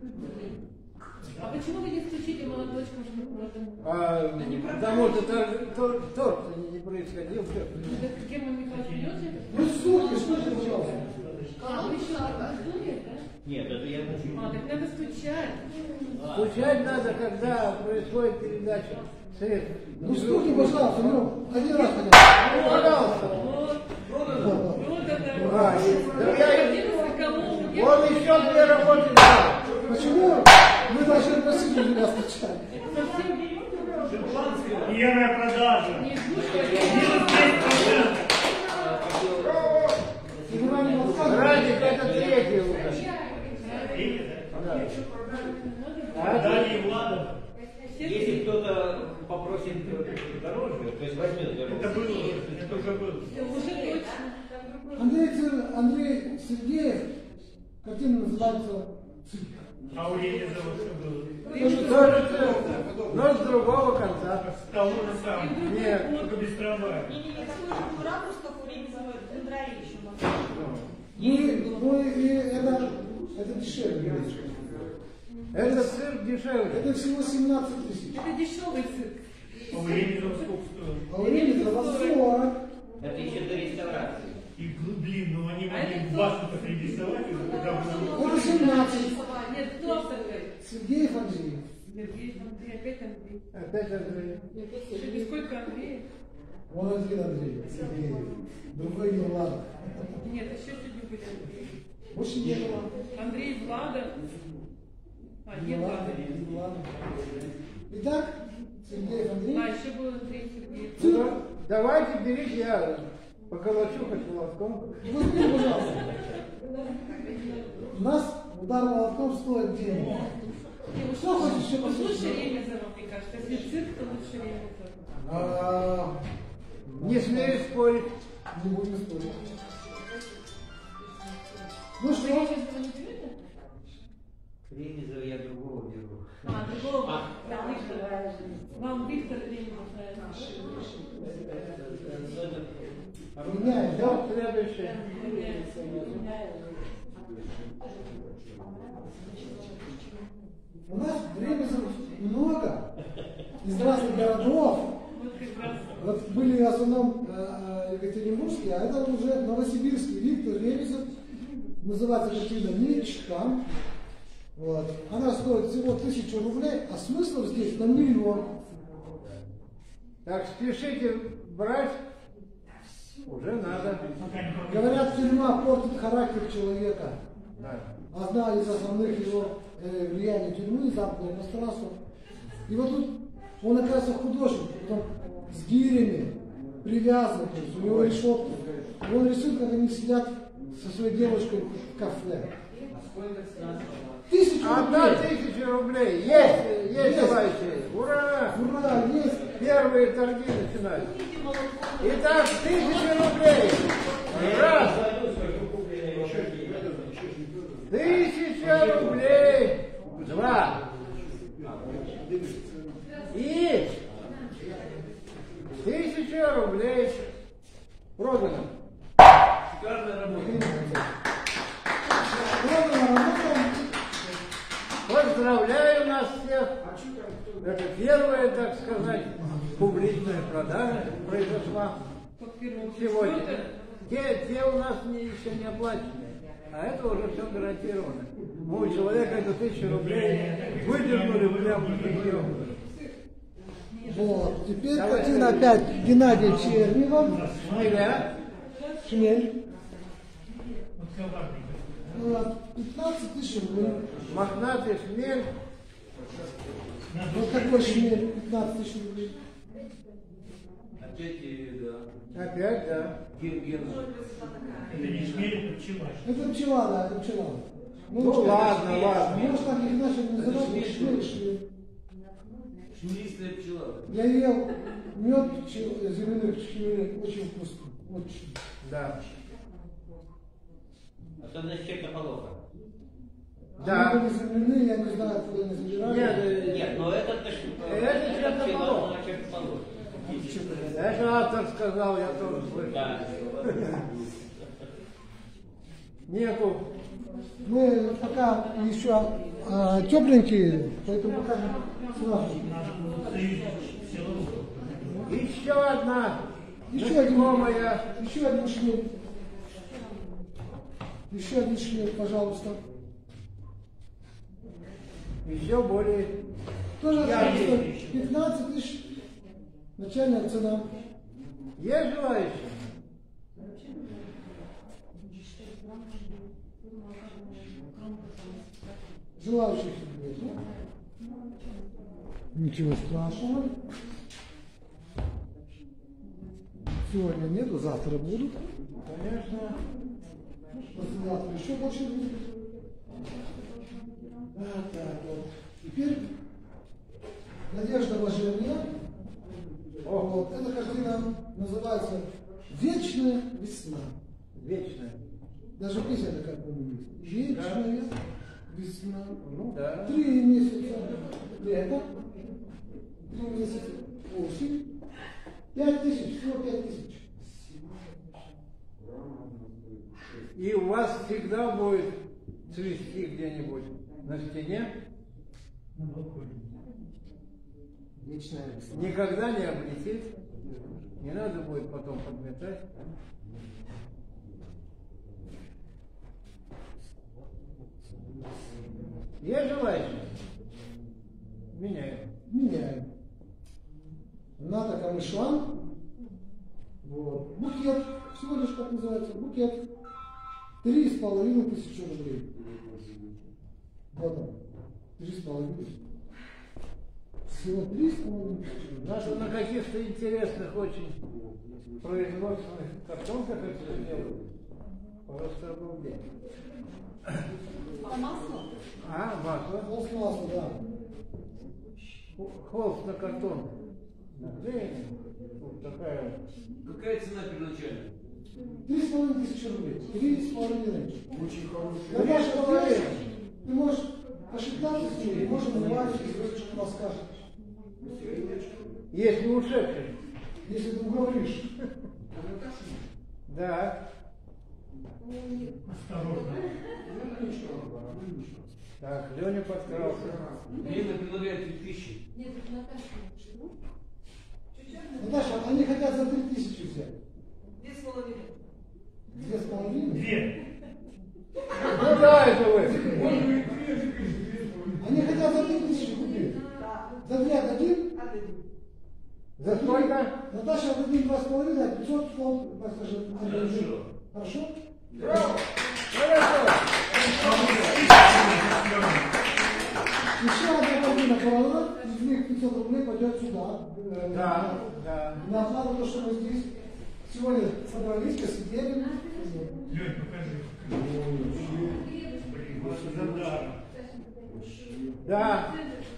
А почему вы не включите молоточком, чтобы Потому что торт не происходил. Герман Михайлович берете? Ну, слушай, что ты, пожалуйста? А, вы еще студия, да? Нет, это я хочу. А, так надо стучать. Стучать надо, когда происходит передача средств. Ну, стуки, пожалуйста, ну, один раз хотя Ну, пожалуйста. бы. Вот это. Да, Соколов. Он еще две работы дал. Почему мы должны просить у тебя стучать? Первая продажа. Нет, ну что, Минус 10%. Игра не подсказывает. Радик, это третий уже. Видите, Да. да? Далее Владов. Если кто-то попросит дороже, то есть возьмет дороже. Это было, это уже было. уже точно. Андрей Сергеев, картина называется «Цирк». А у Ленина что было? Тоже цирк, но с другого конца. С того же самого. Нет. Только без трамвая. Не-не-не, такой же ракурс, как у Ремезова, Дендраи еще И это дешевле. Это цирк дешевле. Это всего 17 тысяч. Это дешевый цирк. А у Ленина сколько стоит? А у Ленинграда 40. Это еще до реставрации. И, блин, ну они могли башню рисовать уже, когда было. Это 17. Нет, кто автор? Сергеев Андрей. Сергей, Андрей, опять Андрей. Опять Андрей. И сколько Андреев? Он один Андрей, Сергеев. Другой не Влад. Нет, еще сегодня были Андреи. Больше не было. Андрей Влада. А, Не нет, Влад, Влада. не Влад. Итак, Сергеев Андрей. А, еще был Андрей Сергеев. Ну, давайте берите, я поколочу хоть молотком. Возьми, пожалуйста. У нас удар молотком стоит денег. Что хочешь еще Лучше послушать? Ремезова, мне кажется. Если цирк, то лучше Ремезова. Не смею спорить. Не будем спорить. Ну Вы что? сейчас этого не берете? Ремезова я другого беру. Другого. Да, Виктор. Вам Виктор Ремезов нравится. Меняем, да? Вот следующее. У нас ремезов много из разных городов. Вот как раз. Вот были в основном екатеринбургские, а это уже новосибирский Виктор Ремезов. Называется картина «Мечта». Вот. Она стоит всего 1000 рублей, а смыслов здесь на 1 000 000. Так спешите брать. Уже надо. Говорят, тюрьма портит характер человека. Да. Одна из основных его влияний тюрьмы, замкнутое пространство. И вот тут он, оказывается, художник, он с гирями, привязан, то есть у него решетки. И он рисует, как они сидят со своей девушкой в кафе. 1000 Одна рублей. 1000 рублей. Есть желающие. Ура! Ура, есть. Первые торги начинают. Итак, 1000 рублей. Раз. 1000 рублей. Два. И 1000 рублей. Продано. Шикарная работа. Поздравляю нас всех. Это первая, так сказать, публичная продажа произошла сегодня. Те у нас еще не оплачены, а это уже все гарантировано. Мы у человека эту 1000 рублей выдернули прямо из нее. Вот. Теперь картина опять Геннадия Чернева. Шмеля. Шмель. 15 000 рублей. Мохнатый шмель. Вот такой шмель, 15 000 рублей. Опять, да. Опять, да. Ген. Это не шмель, это пчела. Это пчела, да, это пчела. Ну ладно, ладно. Может, так их начали называть, как шмель, шмель. Шмелистая пчела. Я ел мед земляных шмелей, очень вкусно. Очень. Да. Особенно с чертополоха. Да. Они были земляные, я не знаю, откуда они забирали. Нет, но это чертополох. чертополох. Это автор сказал, я тоже слышал. Да. Нету. Мы пока еще тепленькие, поэтому пока сразу. Еще одна. Еще один, Знакомая. еще один шмель. Еще один шмель, пожалуйста. Еще более. Тоже 15 000. Начальная цена. Есть желающие? Желающих нет. Ничего страшного. Сегодня нету, завтра будут. Конечно. Послезавтра еще больше будет. Так, вот. Теперь Надежда Вожевья. Вот. Эта картина называется «Вечная весна». Вечная. Даже песня такая, по-моему, есть. Вечная весна. Ну да. 3 месяца лето, 3 месяца осень, 5000, всего 5000. И у вас всегда будет цвести где-нибудь на стене. Вечная весна. Никогда не облетит. Не надо будет потом подметать. Есть желающие? Меняем. Меняем. Ната Камышлан. Вот. Букет. Всего лишь как называется. Букет. 3500 рублей. Вот он. 3,5. Всего 3,5 тысячи. Надо на каких-то интересных очень производственных картонках это сделать. Просто обалдеть. Масло? А, масло. Холст масла, да. Холст на картон. Нагрение. Вот такая. Какая цена первоначальная? 3500 рублей. 3,5. Очень хороший. Наташа, вот ты можешь ошибаться, можешь называть, если что расскажешь. Если ушедший. Если ты уговоришь. Да. Так, Леня подкрался. Лена предлагает 3000. Нет, это Наташа. Наташа, они хотят за 3000 взять. 2,5. 2,5? 2. Ну да, это вы. Они хотят за 3000 купить. За 2 дадим? За сколько? Наташа, дадим 2,5, а 500 слов, так скажем. Хорошо. Хорошо? Браво! Хорошо! Еще одна половина продана, из них 500 рублей пойдет сюда. Да, да. На оплату то, что мы здесь сегодня собрались, посидели. Лёнь, покажи. Да.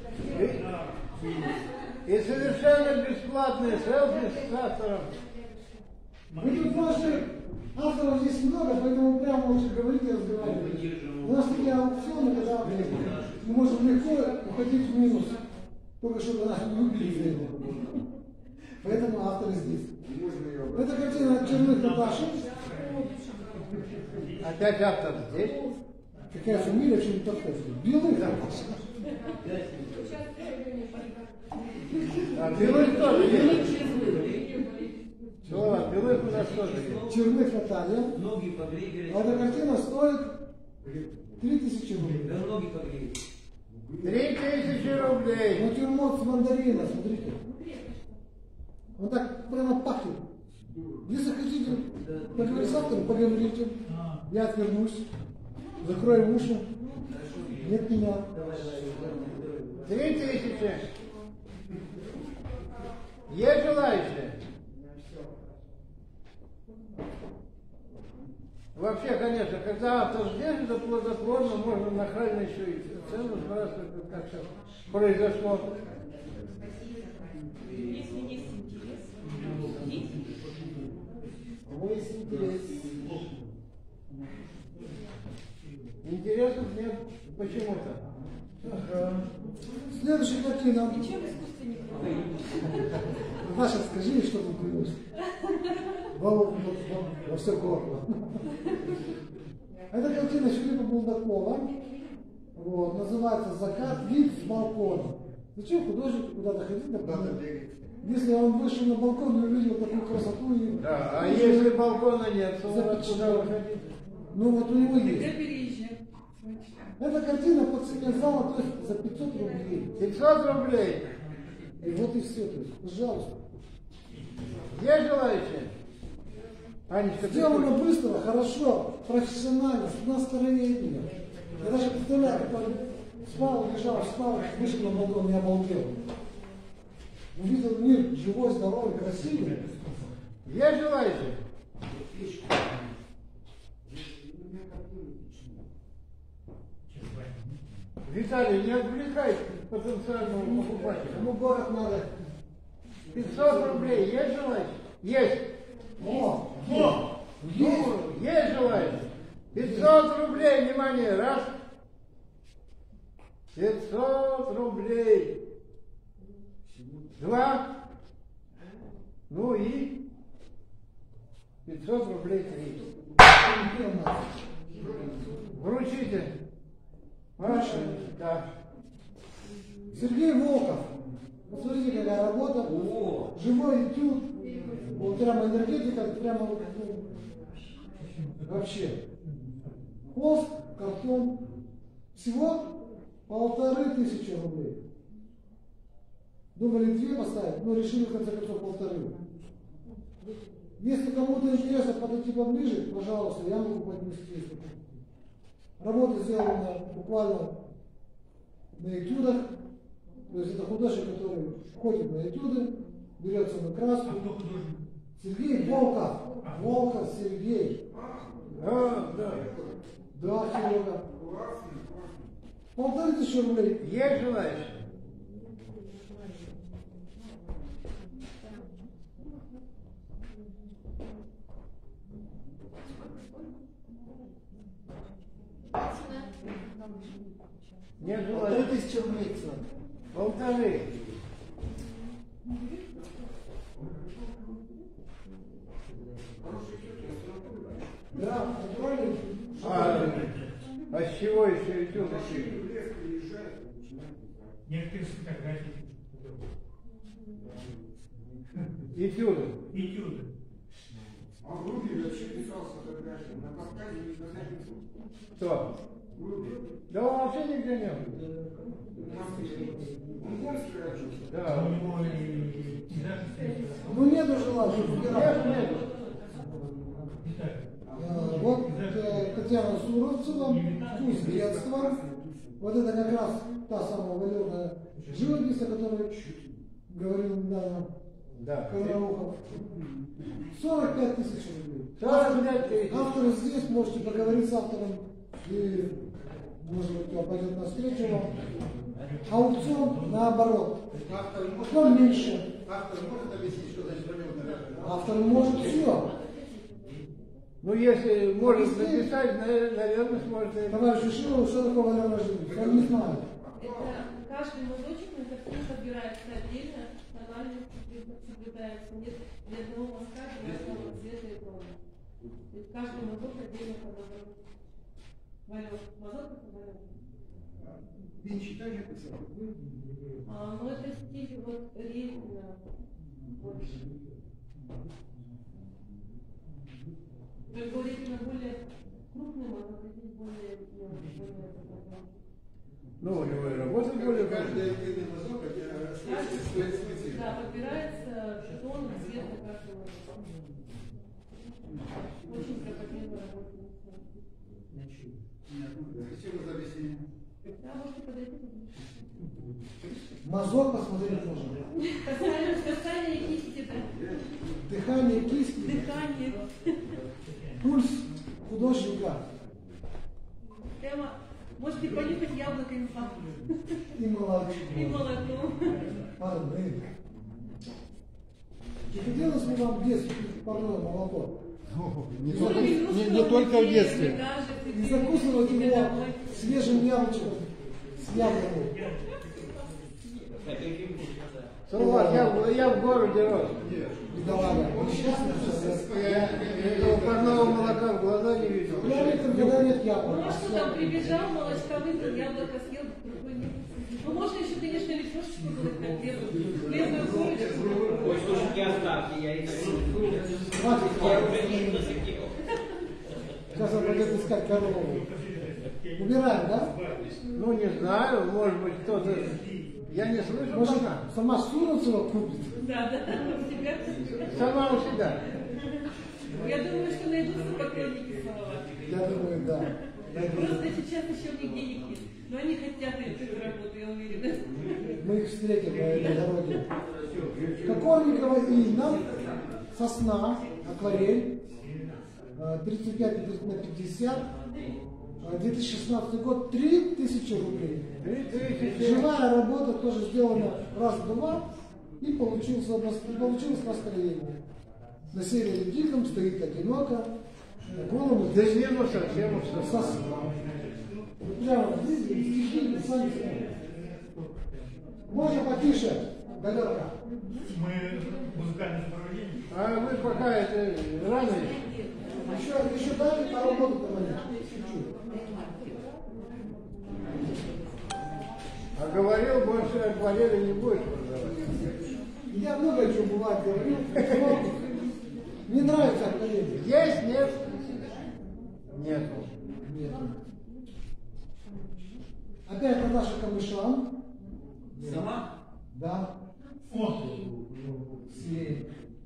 И совершенно бесплатные селфи с автором. Вы тут можете, авторов здесь много, поэтому прямо лучше говорить и разговаривать. У нас такие аукционы, когда мы можем легко уходить в минус. Только чтобы нас не убили за это. Поэтому авторы здесь. Это картина от Черных Наташи. Опять автор здесь. Какая фамилия, вообще не подходит. Белых Наташа. А Белых тоже есть. Все, Белых у нас тоже есть. Черных Наталья. Ноги погрели. А эта картина стоит 3000 рублей. Да ноги погрели. 3000 рублей. Натюрморт с мандарина, смотрите. Он так прямо пахнет. Если хотите поговорить с автором, поговорите. Я отвернусь. Закрою уши. Нет меня. 3000. Есть желающие? Вообще, конечно, когда автор здесь, это плодотворно, можно нахально еще и цену сбрасывать, как сейчас произошло. Если есть интерес, Есть интерес. Интересов нет почему-то. Ага. Следующая картина. ничем в искусстве не бывает. Маша, скажи, что тут делаешь? Во все горло. Эта картина Филиппа Булдакова. Вот, называется «Закат. Вид с балкона». Зачем художнику куда-то ходить на балкон? Если он вышел на балкон и увидел такую красоту и... Да, а если балкона нет, то куда выходить? Ну вот у него Тогда есть. переезжай. Эта картина по цене зала, то есть за 500 рублей. 500 рублей. И вот и все. То есть, пожалуйста. Есть желающие? Анечка, ты Сделано хочешь? быстро, хорошо, профессионально, с настроением. Я даже представляю, как он спал, лежал, встал, вышел на балкон и обалдел. Увидел мир живой, здоровый, красивый. Есть желающие? Виталий, не отвлекай потенциального покупателя. Кому город надо? 500 рублей, есть желающие? Есть. О, Есть. Есть желающие? 500 рублей, внимание, раз. 500 рублей. Два. Ну и 500 рублей три. Вручите. Ваши, да. Сергей Волков. Посмотрите, какая работа. О! Живой этюд. Вот прямо энергетика, прямо вот, ну, вообще. Холст, картон. Всего 1500 рублей. Думали 2 поставить, но решили в конце концов 1,5. Если кому-то интересно подойти поближе, пожалуйста, я могу поднести. Работа сделана буквально на этюдах. То есть это художник, который ходит на этюды, берется на краску. А кто художник? Сергей Волков. Волков Сергей. Да, да. Да, Серега. 1500 рублей. Есть желающие? Нет 3000 рублей цена. 1,5. Да, натуральный. А с чего еще идет? Некоторые фотографии. Этюды. Этюды. А в Грузии вообще писал с фотографией. На Кавказе никогда не был. Кто? Да он вообще нигде не был. Он в Омске родился. Да. У него и даже Ну нету желания выбирать. Нету. Вот Татьяна Суровцева, вкус детства. Вот это как раз та самая валютная живопись, о которой говорил недавно Коварухов. 45 000 рублей. 45 000. Автор здесь, можете поговорить с автором, и, может быть, он пойдет навстречу вам. Аукцион наоборот. Но меньше. Автор может объяснить, что значит валютная? Автор может все. Ну, если может написать, наверное, сможет. Товарищ Шишилов, что такое валютная живопись? Он не знает. Это каждый мазочек на картине подбирается отдельно, тональность соблюдается. Нет ни одного мазка одного цвета и тона. То есть каждый мазок отдельно подобран. Мазок это валют. Винчи также писал? Ну это стиль вот Репина больше. Только у Репина более крупный мазок, а здесь более Ну, у него и работа более Каждый отдельный мазок, это свой смысл. Да, подбирается тон, цвет на каждого. Очень кропотливо работает. Спасибо за объяснение. Да, можете подойти. Мазок посмотреть можно. Касание кисти, да. Дыхание кисти. Дыхание. Пульс художника. Прямо можете понюхать яблоко и пахнет. И молочко. И молоком. Парные. Не хотелось бы вам в детстве парное молоко? Не только в детстве. И закусывать его свежим яблочком с яблоком. Салават, я в городе рос. Бедолага. Я этого парного молока в глаза не видел. Я никогда нет Ну, яблока. а что там прибежал, молочка выпил, яблоко съел, другой нет. Ну, можно еще, конечно, лепешечку сделать на хлебную корочку. Ой, слушайте, оставьте, я и так Хватит, я хватит. уже не насыпил. Сейчас он пойдет искать корову. Убираем, да? Ну, не знаю, может быть, кто-то... Я не слышу Может, пока. сама Суровцева купит? Да, у себя. Сама у себя. Я думаю, что найдутся поклонники Салавата. Я думаю, да. Просто сейчас еще у них денег нет. Но они хотят эту работу, я уверена. Мы их встретим на этой дороге. Кокорникова Инна, сосна, акварель, 35 на 50, 2016 год, 3000 рублей. 3000. Живая работа тоже сделана раз-два, и получилось настроение. На севере диком стоит одиноко, голому Без минуса, совсем уж сосна. Прямо видите, стихи, сами знаете. Можно потише, Галерка. Мы музыкальное сопровождение. А вы пока это рано еще. Еще дайте пару года помогать. Чуть-чуть. А говорил, больше акварели не будешь продавать. Я много о чем бывает говорил, но не нравится акварель. Есть, нет? Нету. Нет. Опять Наташа Камышан. Сама? Да. О! Сирень.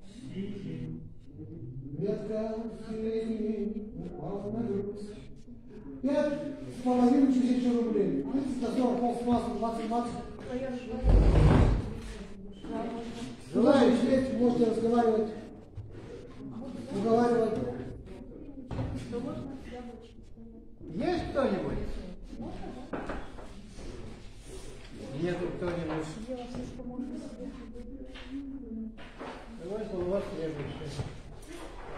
Ветка сирени упала на грудь. 5500 рублей. 30 на 40, пол с маслом, 20. Желающие есть, можете разговаривать. Уговаривать. Есть кто-нибудь? Нету кто-нибудь. Давайте у вас следующее.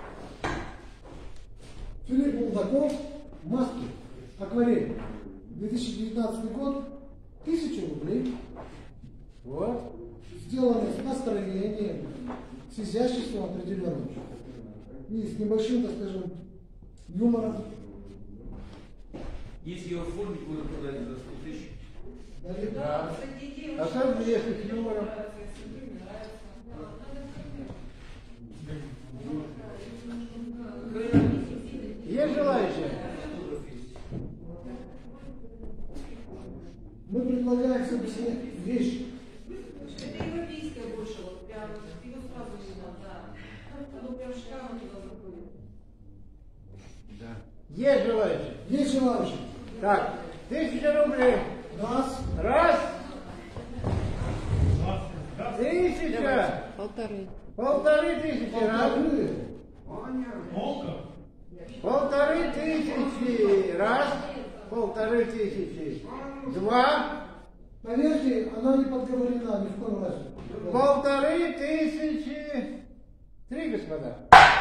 Филипп Булдаков, маски, акварель. стоит 1000 рублей. Вот. Сделаны с настроением, с изяществом определенным. И с небольшим, так скажем, юмором. Если ее оформить, можно продать за 100 тысяч. Да. Особенно если с юмором. Есть желающие? Мы предлагаем себе вещи. Это европейское больше, вот прям, его сразу видно, да. Оно прям шикарно туда заходит. Да. Есть желающие? Есть желающие? Так, 1000 рублей. Раз. Раз. 1000. 1500. Раз. Волка? 1500. Раз. 1500. Два. Поверьте, она не подговорена ни в коем разе. 1500. Три, господа.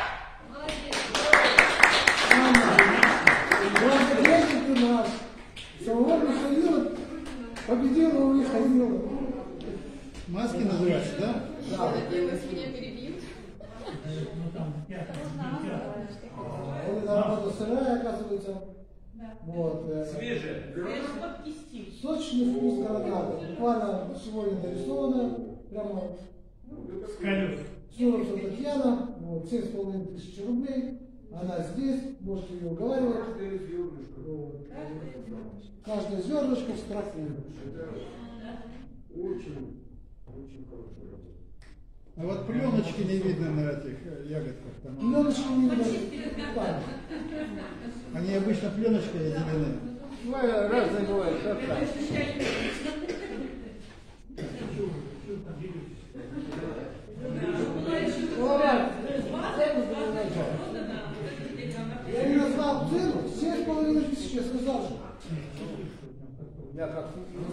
Благодарите нас. Самого Михаила победила Михаила. Маски называются, да? Да. Меня перебьют. Ну там Он работа сырая, оказывается. Вот. Свежая. Сочный вкус города. Буквально сегодня нарисовано. Прямо с колес. Суровцева Татьяна. Вот, 7500 рублей. Она здесь. Можете ее уговаривать. Вот. Каждое зернышко в строку. Очень хорошая работа. А вот пленочки не видно на этих ягодках. Там. Пленочки не видно. Они обычно пленочкой отделены. Ну, разные бывают сорта. Я не назвал цену, 7500, я сказал же. Я как?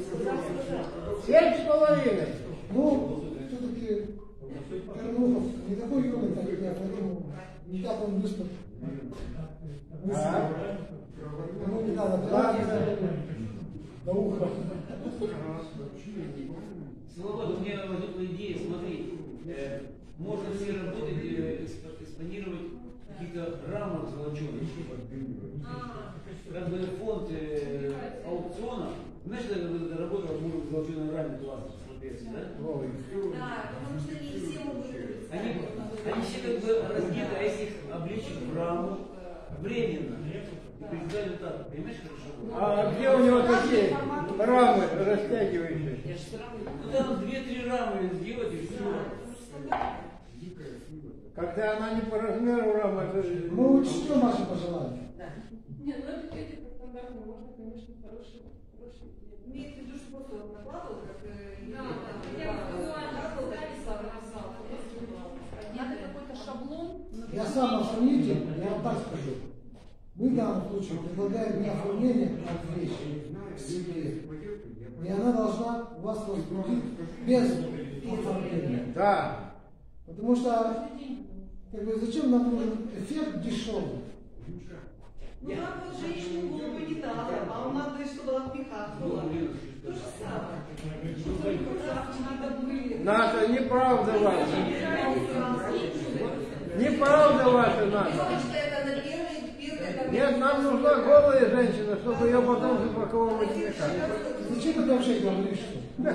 7,5. Ну, все-таки Корнухов не такой юный, как я, поэтому не так он быстро. Ему не надо до уха. Салават, у меня возникла идея, смотри, можно все работы экспонировать какие-то рамы золоченые. Как бы фонд аукциона, знаешь, когда работа может в золоченой раме классно смотреться, да? Да, потому что не все могут. Они все как бы раздеты, а если их облечь в раму временно, и представили так, понимаешь, хорошо? А где у него такие рамы растягивающие? Ну там 2-3 рамы сделать и все. Когда она не по размеру рамы, это... Мы учтем ваши пожелания. Нет, ну это эти стандартные, можно, конечно, хорошие. Имеется в виду, что просто накладывал, как Надо какой-то шаблон. Я сам оформитель, я вам так скажу. Мы в данном случае предлагаем не оформление, а вещи к себе. И она должна у вас возбудить без оформления. Да. Потому что, как бы, зачем нам нужен эффект дешевый? Ну, как вот женщину голову не надо, а он надо, чтобы она пихать была. То же самое. Надо были. Надо, неправда ваша. Неправда ваша надо. Девочка, это на первый, Нет, нам нужна голая женщина, чтобы ее потом запаковывать в мешок. Зачем ты вообще говоришь, что?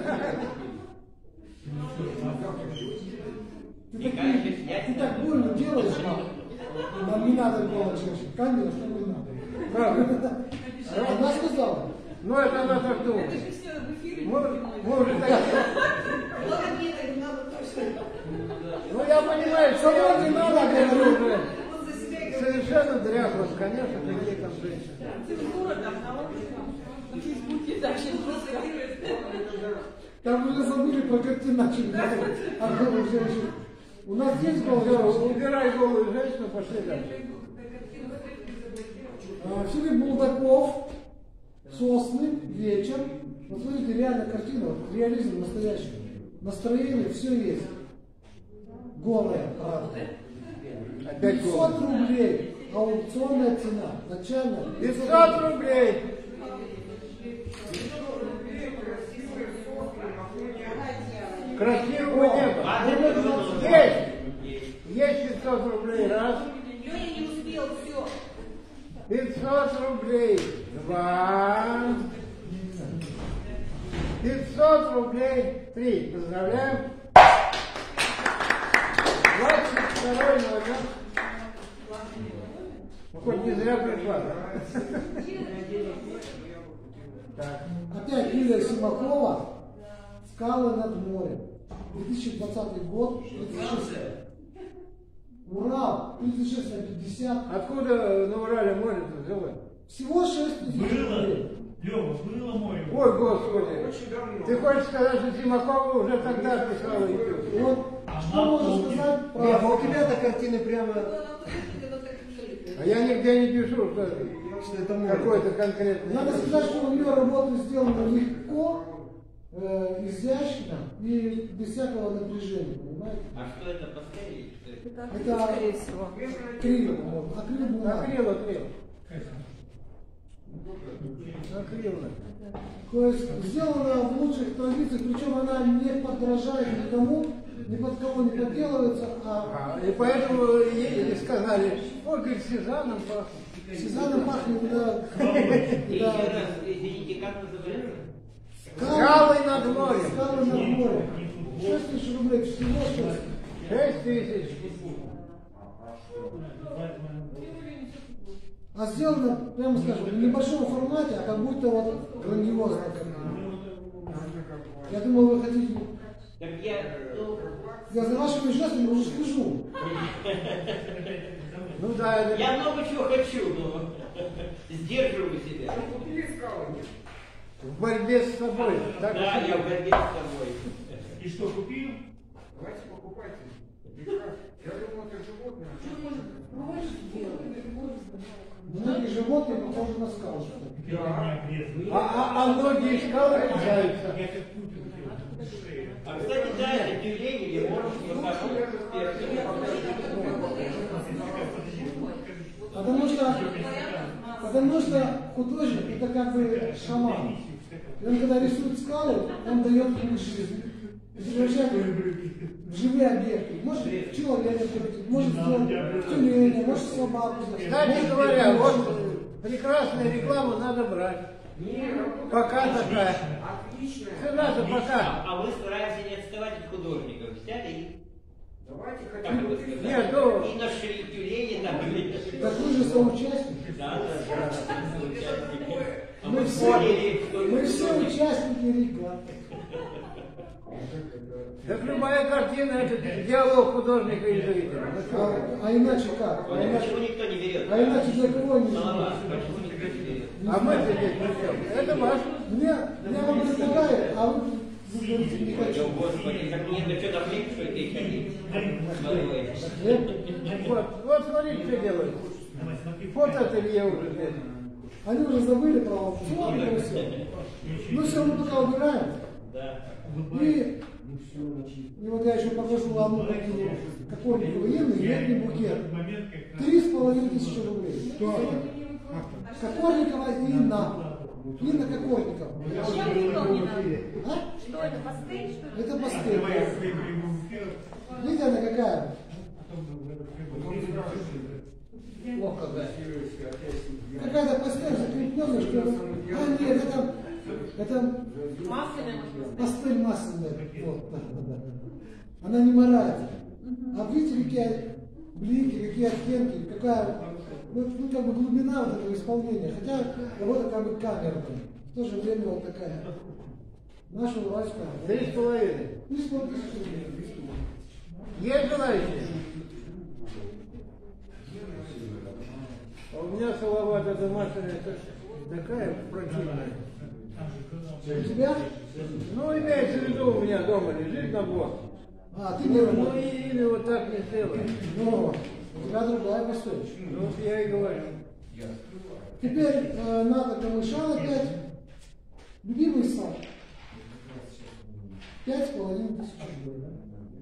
Ты так больно делаешь нам. Нам не надо голая женщина. Камера, что не надо. Правда? Она сказала. Ну, это она так думает. Мы уже так... Ну, я понимаю, что вам не надо, говорю уже. Совершенно дряхлым, конечно, такие там женщины. Там уже забыли про картину начали говорить о голых женщин. У нас есть голые женщины. Убирай голую женщину, пошли дальше. Филипп Булдаков, «Сосны», «Вечер». Вот смотрите, реально картина, вот, реализм настоящий. Настроение, все есть. Голая, правда. 500 рублей. Аукционная цена. Начальная. 500 рублей. Красивого неба. Есть 500 рублей, раз. Леня не успел, все. 500 рублей, два. 500 рублей, три. Поздравляем. 22 номер. Ну, хоть не зря пришла. Так. Опять Юлия Симакова, «Скалы над морем». 2020 год, 36. Урал, 36 на 50. Откуда на Урале море-то взялось? Всего 6 тысяч рублей. Лёва, было море. Ой, Господи. Ты хочешь сказать, что Симакова уже тогда писала YouTube? Вот, что можно сказать про... Нет, а у тебя-то картины прямо... А я нигде не пишу, что это море. какой-то конкретный. Надо сказать, что у нее работа сделана легко, изящно и без всякого напряжения, понимаете? А что это пастель? Это скорее всего. акрил, акрил бумага. Акрил. Акрилно. То есть сделана в лучших традициях, причем она не подражает никому, ни под кого не подделывается, И поэтому ей сказали, ой, говорит, Сезаном пахнет. Сезаном пахнет, да. Еще раз, извините, как называется? Скалы над морем. Скалы над морем. 6 тысяч рублей всего 6 тысяч. А сделано, прямо скажем, в небольшом формате, а как будто вот грандиозно. Я думал, вы хотите... Так я за вашими жестами уже скажу. Ну да, Я много чего хочу, но сдерживаю себя. в борьбе с собой. Так Да, я в борьбе с собой. И что, купил? Давайте покупайте. Я думал, это животное. Многие животные похожи на скалы. А многие скалы кусаются. А, кстати, да, это тюлень или морж, Потому что художник это как бы шаман. И он когда рисует скалы, он дает им жизнь. Превращает в живые объекты. Может человека, может тюленя, может собаку. Кстати говоря, вот прекрасную рекламу надо брать. Пока такая. Цена-то пока. А мы стараемся не отставать от художников. Взяли и... Давайте Как хотя бы бы... сказать, Нет, ну... и нашли тюлени там. Так вы же соучастники. Да. Мы все участники регаты. Так любая картина это диалог художника и зрителя. А иначе как? Почему никто не берет? А иначе для кого не Ага, берет? почему никто не берет? А мы здесь причем? Это ваш. Меня вам предлагают, а вы говорите, не хочу. Ну, Господи, как мне это что-то влип, что это и ходить? Вот смотрите, что делают. Фотоателье уже здесь. Они уже забыли про аукцион и все. Ну все, мы пока убираем. Да. И вот я еще покажу вам какой военный летний букет. 3500 рублей. Кокорникова и Инна. Инна Кокорникова. А? Что это, пастель, что ли? Это пастель. Видите, она какая? Плохо, да. Какая-то пастель закрепленная, что... А, нет, это пастель масляная. Вот, да. Она не морает. А видите, какие блики, какие оттенки, какая, ну, как бы глубина вот этого исполнения. Хотя работа как бы камерная. В то же время вот такая. Наша уральская. 3,5. 3,5 тысячи рублей. Есть желающие? А у меня салавата домашняя такая противная. У тебя? Ну, имеется в виду, у меня дома лежит набор. А, ты не Ну, работаешь. или вот так не сделаешь. Ну, у тебя другая пастель. Ну, вот я и говорю. Теперь надо камышан опять. Любимый сад. 5,5 тысяч рублей.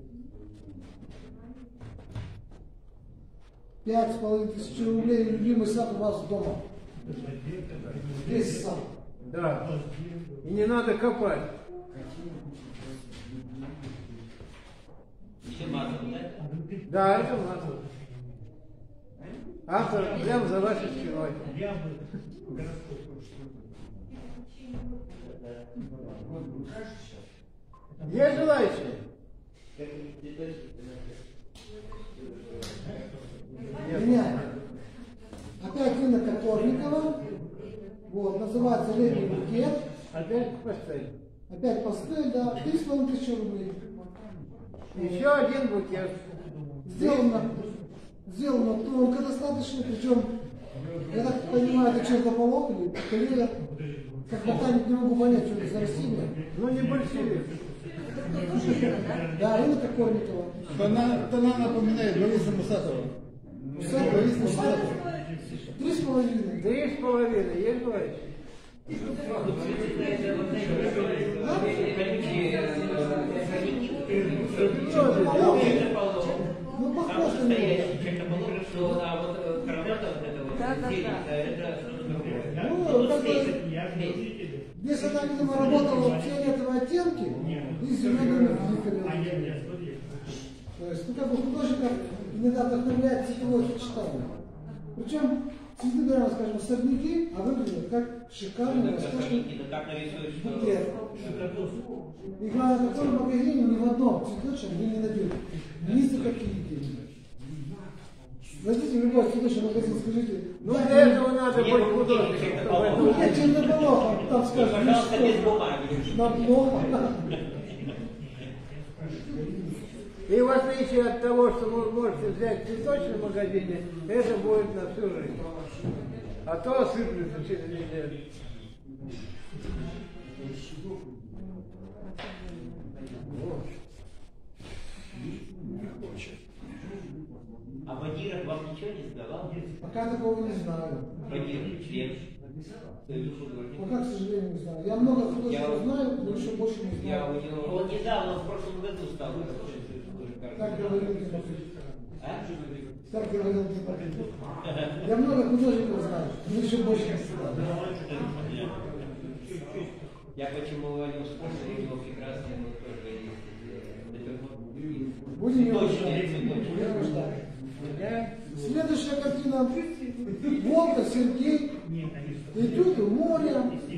5,5 тысяч рублей любимый сад у вас дома. Весь сад. Да. И не надо копать. Все массово, да? Да, это массово. Автор прямо за вашей спиной. Есть желающие? Меня. Опять Инна Кокорникова. Вот, называется «Летний букет». Опять пастель. Опять пастель, да, 3500 рублей. Еще один букет. Сделано тонко достаточно, причем, я так понимаю, это чертополох или клевер. Как ботаник не могу понять, что это за растение. Ну, не большие. Да, Инна Кокорникова. Тона напоминает Бориса Мусатова. Борис Мусатов. 3,5. 3,5. Есть желающие? Ну, похож на него. А вот граната вот эта вот, это Ну, как бы, здесь она, видимо, работала в фиолетовой оттенке и с зелеными фликами. То есть, ну, как бы художников иногда вдохновляет цветовое сочетание. Причем, цветы, прямо скажем, сорняки, а выглядят как шикарный, роскошный букет. И главное, в таком магазине ни в одном цветочном вы не найдете. Ни за какие деньги. Зайдите в любой цветочный магазин, скажите. Ну, для этого надо быть художником. Ну, я чернополох, там скажут, Пожалуйста, без бумаги. на дно. И в отличие от того, что вы можете взять в цветочном магазине, это будет на всю жизнь. А то осыплется через неделю. А Бадиров вам ничего не сдавал? Пока такого не знаю. Бадиров, член. Пока, к сожалению, не знаю. Я много художников знаю, но еще больше не знаю. Он недавно, в прошлом году стал. Так говорил Демокрит. А? Так говорил Демокрит. Я много художников знаю, но еще больше не знаю. Я почему о нем вспомнил, у него прекрасный вот тоже есть. Будем его Точно, ждать. Следующая картина. Волга Сергей. Этюды море.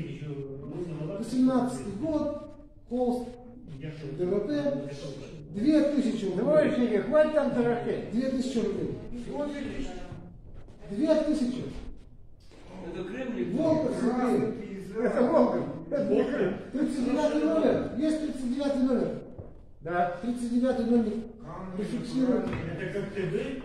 18 год. Холст. ДВП. 2000 рублей. Двоечники, хватит там тарахтеть. 2000 рублей. 2000. Это Кремль? Волга Сергей. Это Волга. 39 номер. Есть 39 номер. Да. 39 номер. Прификсируем. Это как ТВ?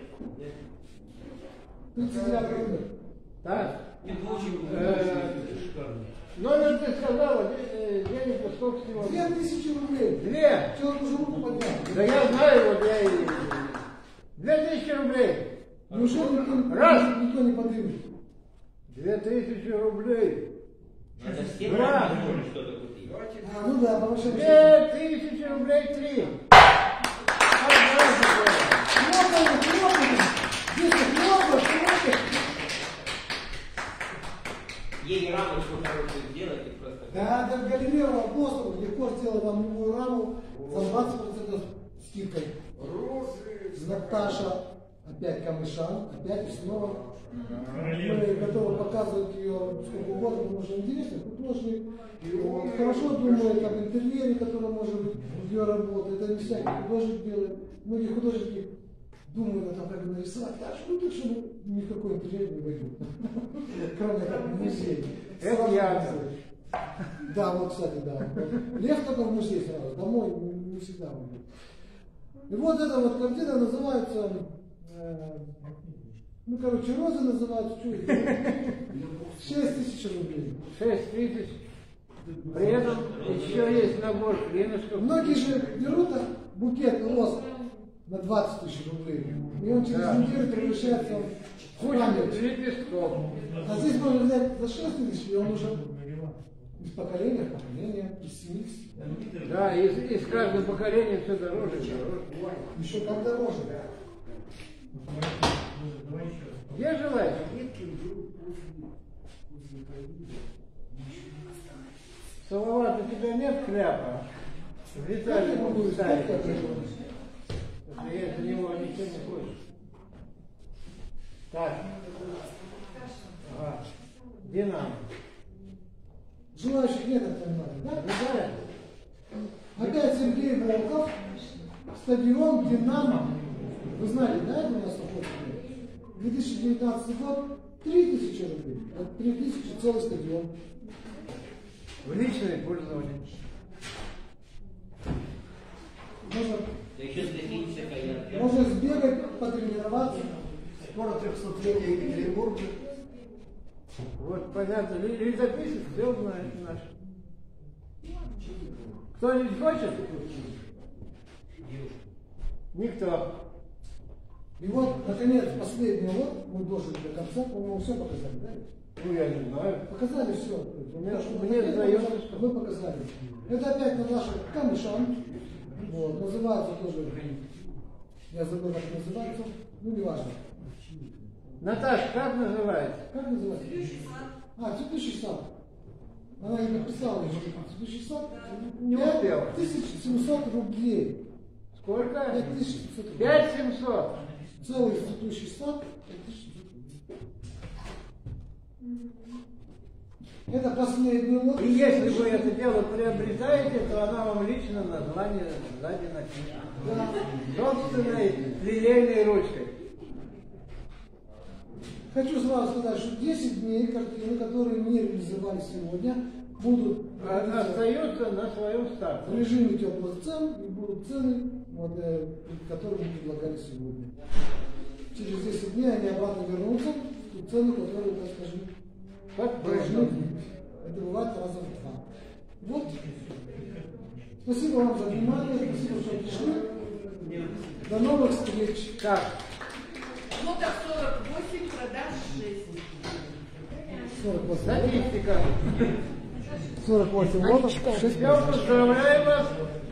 39 номер. Так. Это очень шикарно. Номер ты сказала, денег сколько с него? 2000 рублей. 2. Человек уже руку поднял. Да я знаю, вот я и... 2000 рублей. Неужели никто не подвинет? 2000 рублей. Надо все Два. что-то купить. А, ну да, по большому счету. 2000 рублей 3. Хлопаем. Здесь хлопаем. Ей рамочку хорошую сделать и просто... Да, в галерее Апостолов легко сделал вам любую раму за 20% скидкой. Наташа, опять Камышан, опять и снова. Мы готовы показывать ее сколько угодно, потому что интересный художник. Вот, хорошо думает об интерьере, который может быть ее работа. Это не всякий художник делает. Многие художники думают о том, как нарисовать так, чтобы ни в какой интерьер не войдет. Кроме как в музей. Это я. Да, вот, кстати, да. Лев только в музей сразу, домой не всегда уйдет. И вот эта вот картина называется, ну, короче, розы называются, что это? 6000 рублей. 6000. При этом еще есть набор клинышков. Многие же берут букет роз на 20 000 рублей. И он через неделю превращается в память. Лепестков. А здесь можно взять за 6 000, и он уже из поколения в поколение, из 70. Да, и с каждым поколением все дороже и дороже. Еще как дороже. Где желаешь? Салават, у тебя нет кляпа? Виталий, Как я могу ставить. искать, как я ничего не слышишь. Так. Ага. Динамо. Желающих нет, я понимаю, да? Да? Опять Сергей Волков, стадион «Динамо». Вы знали, да, это у нас находится? 2019 год, 3000 рублей. Это 3000 целый стадион. В личное пользование. Можно сбегать, потренироваться. Скоро 300-летие Екатеринбурга. Вот понятно. Летописец все знает наш. Кто-нибудь хочет? Никто. И вот, наконец, последний вот, мы должны до конца, по-моему, все показали, да? Ну, я не знаю. Показали все. Мне сдается, что... Вы показали. Это опять на наших камешан. Вот, называется тоже, я забыл, как называется, ну, не важно. Наташа, как называется? Как называется? Цветущий сад. Она не написала еще, цветущий сад. Не успела. 5700 рублей. Сколько? 5700 рублей. 5700. Целый цветущий сад. 5700. Это последний лот. И если вы это дело приобретаете, то она вам лично название сзади напишет. Да. Собственной лилейной ручкой. Хочу сразу сказать, что 10 дней картины, которые не реализовали сегодня, будут остаются на своем старте. в режиме теплых цен и будут цены, вот, которые мы предлагали сегодня. Через 10 дней они обратно вернутся в ту цену, которую, так скажем, должны быть. Это бывает раза в два. Вот. Спасибо вам за внимание, спасибо, что пришли. До новых встреч. Так. Лотов 48, продаж 6. 48 Статистика. 48 лотов, 6 Все, поздравляю вас.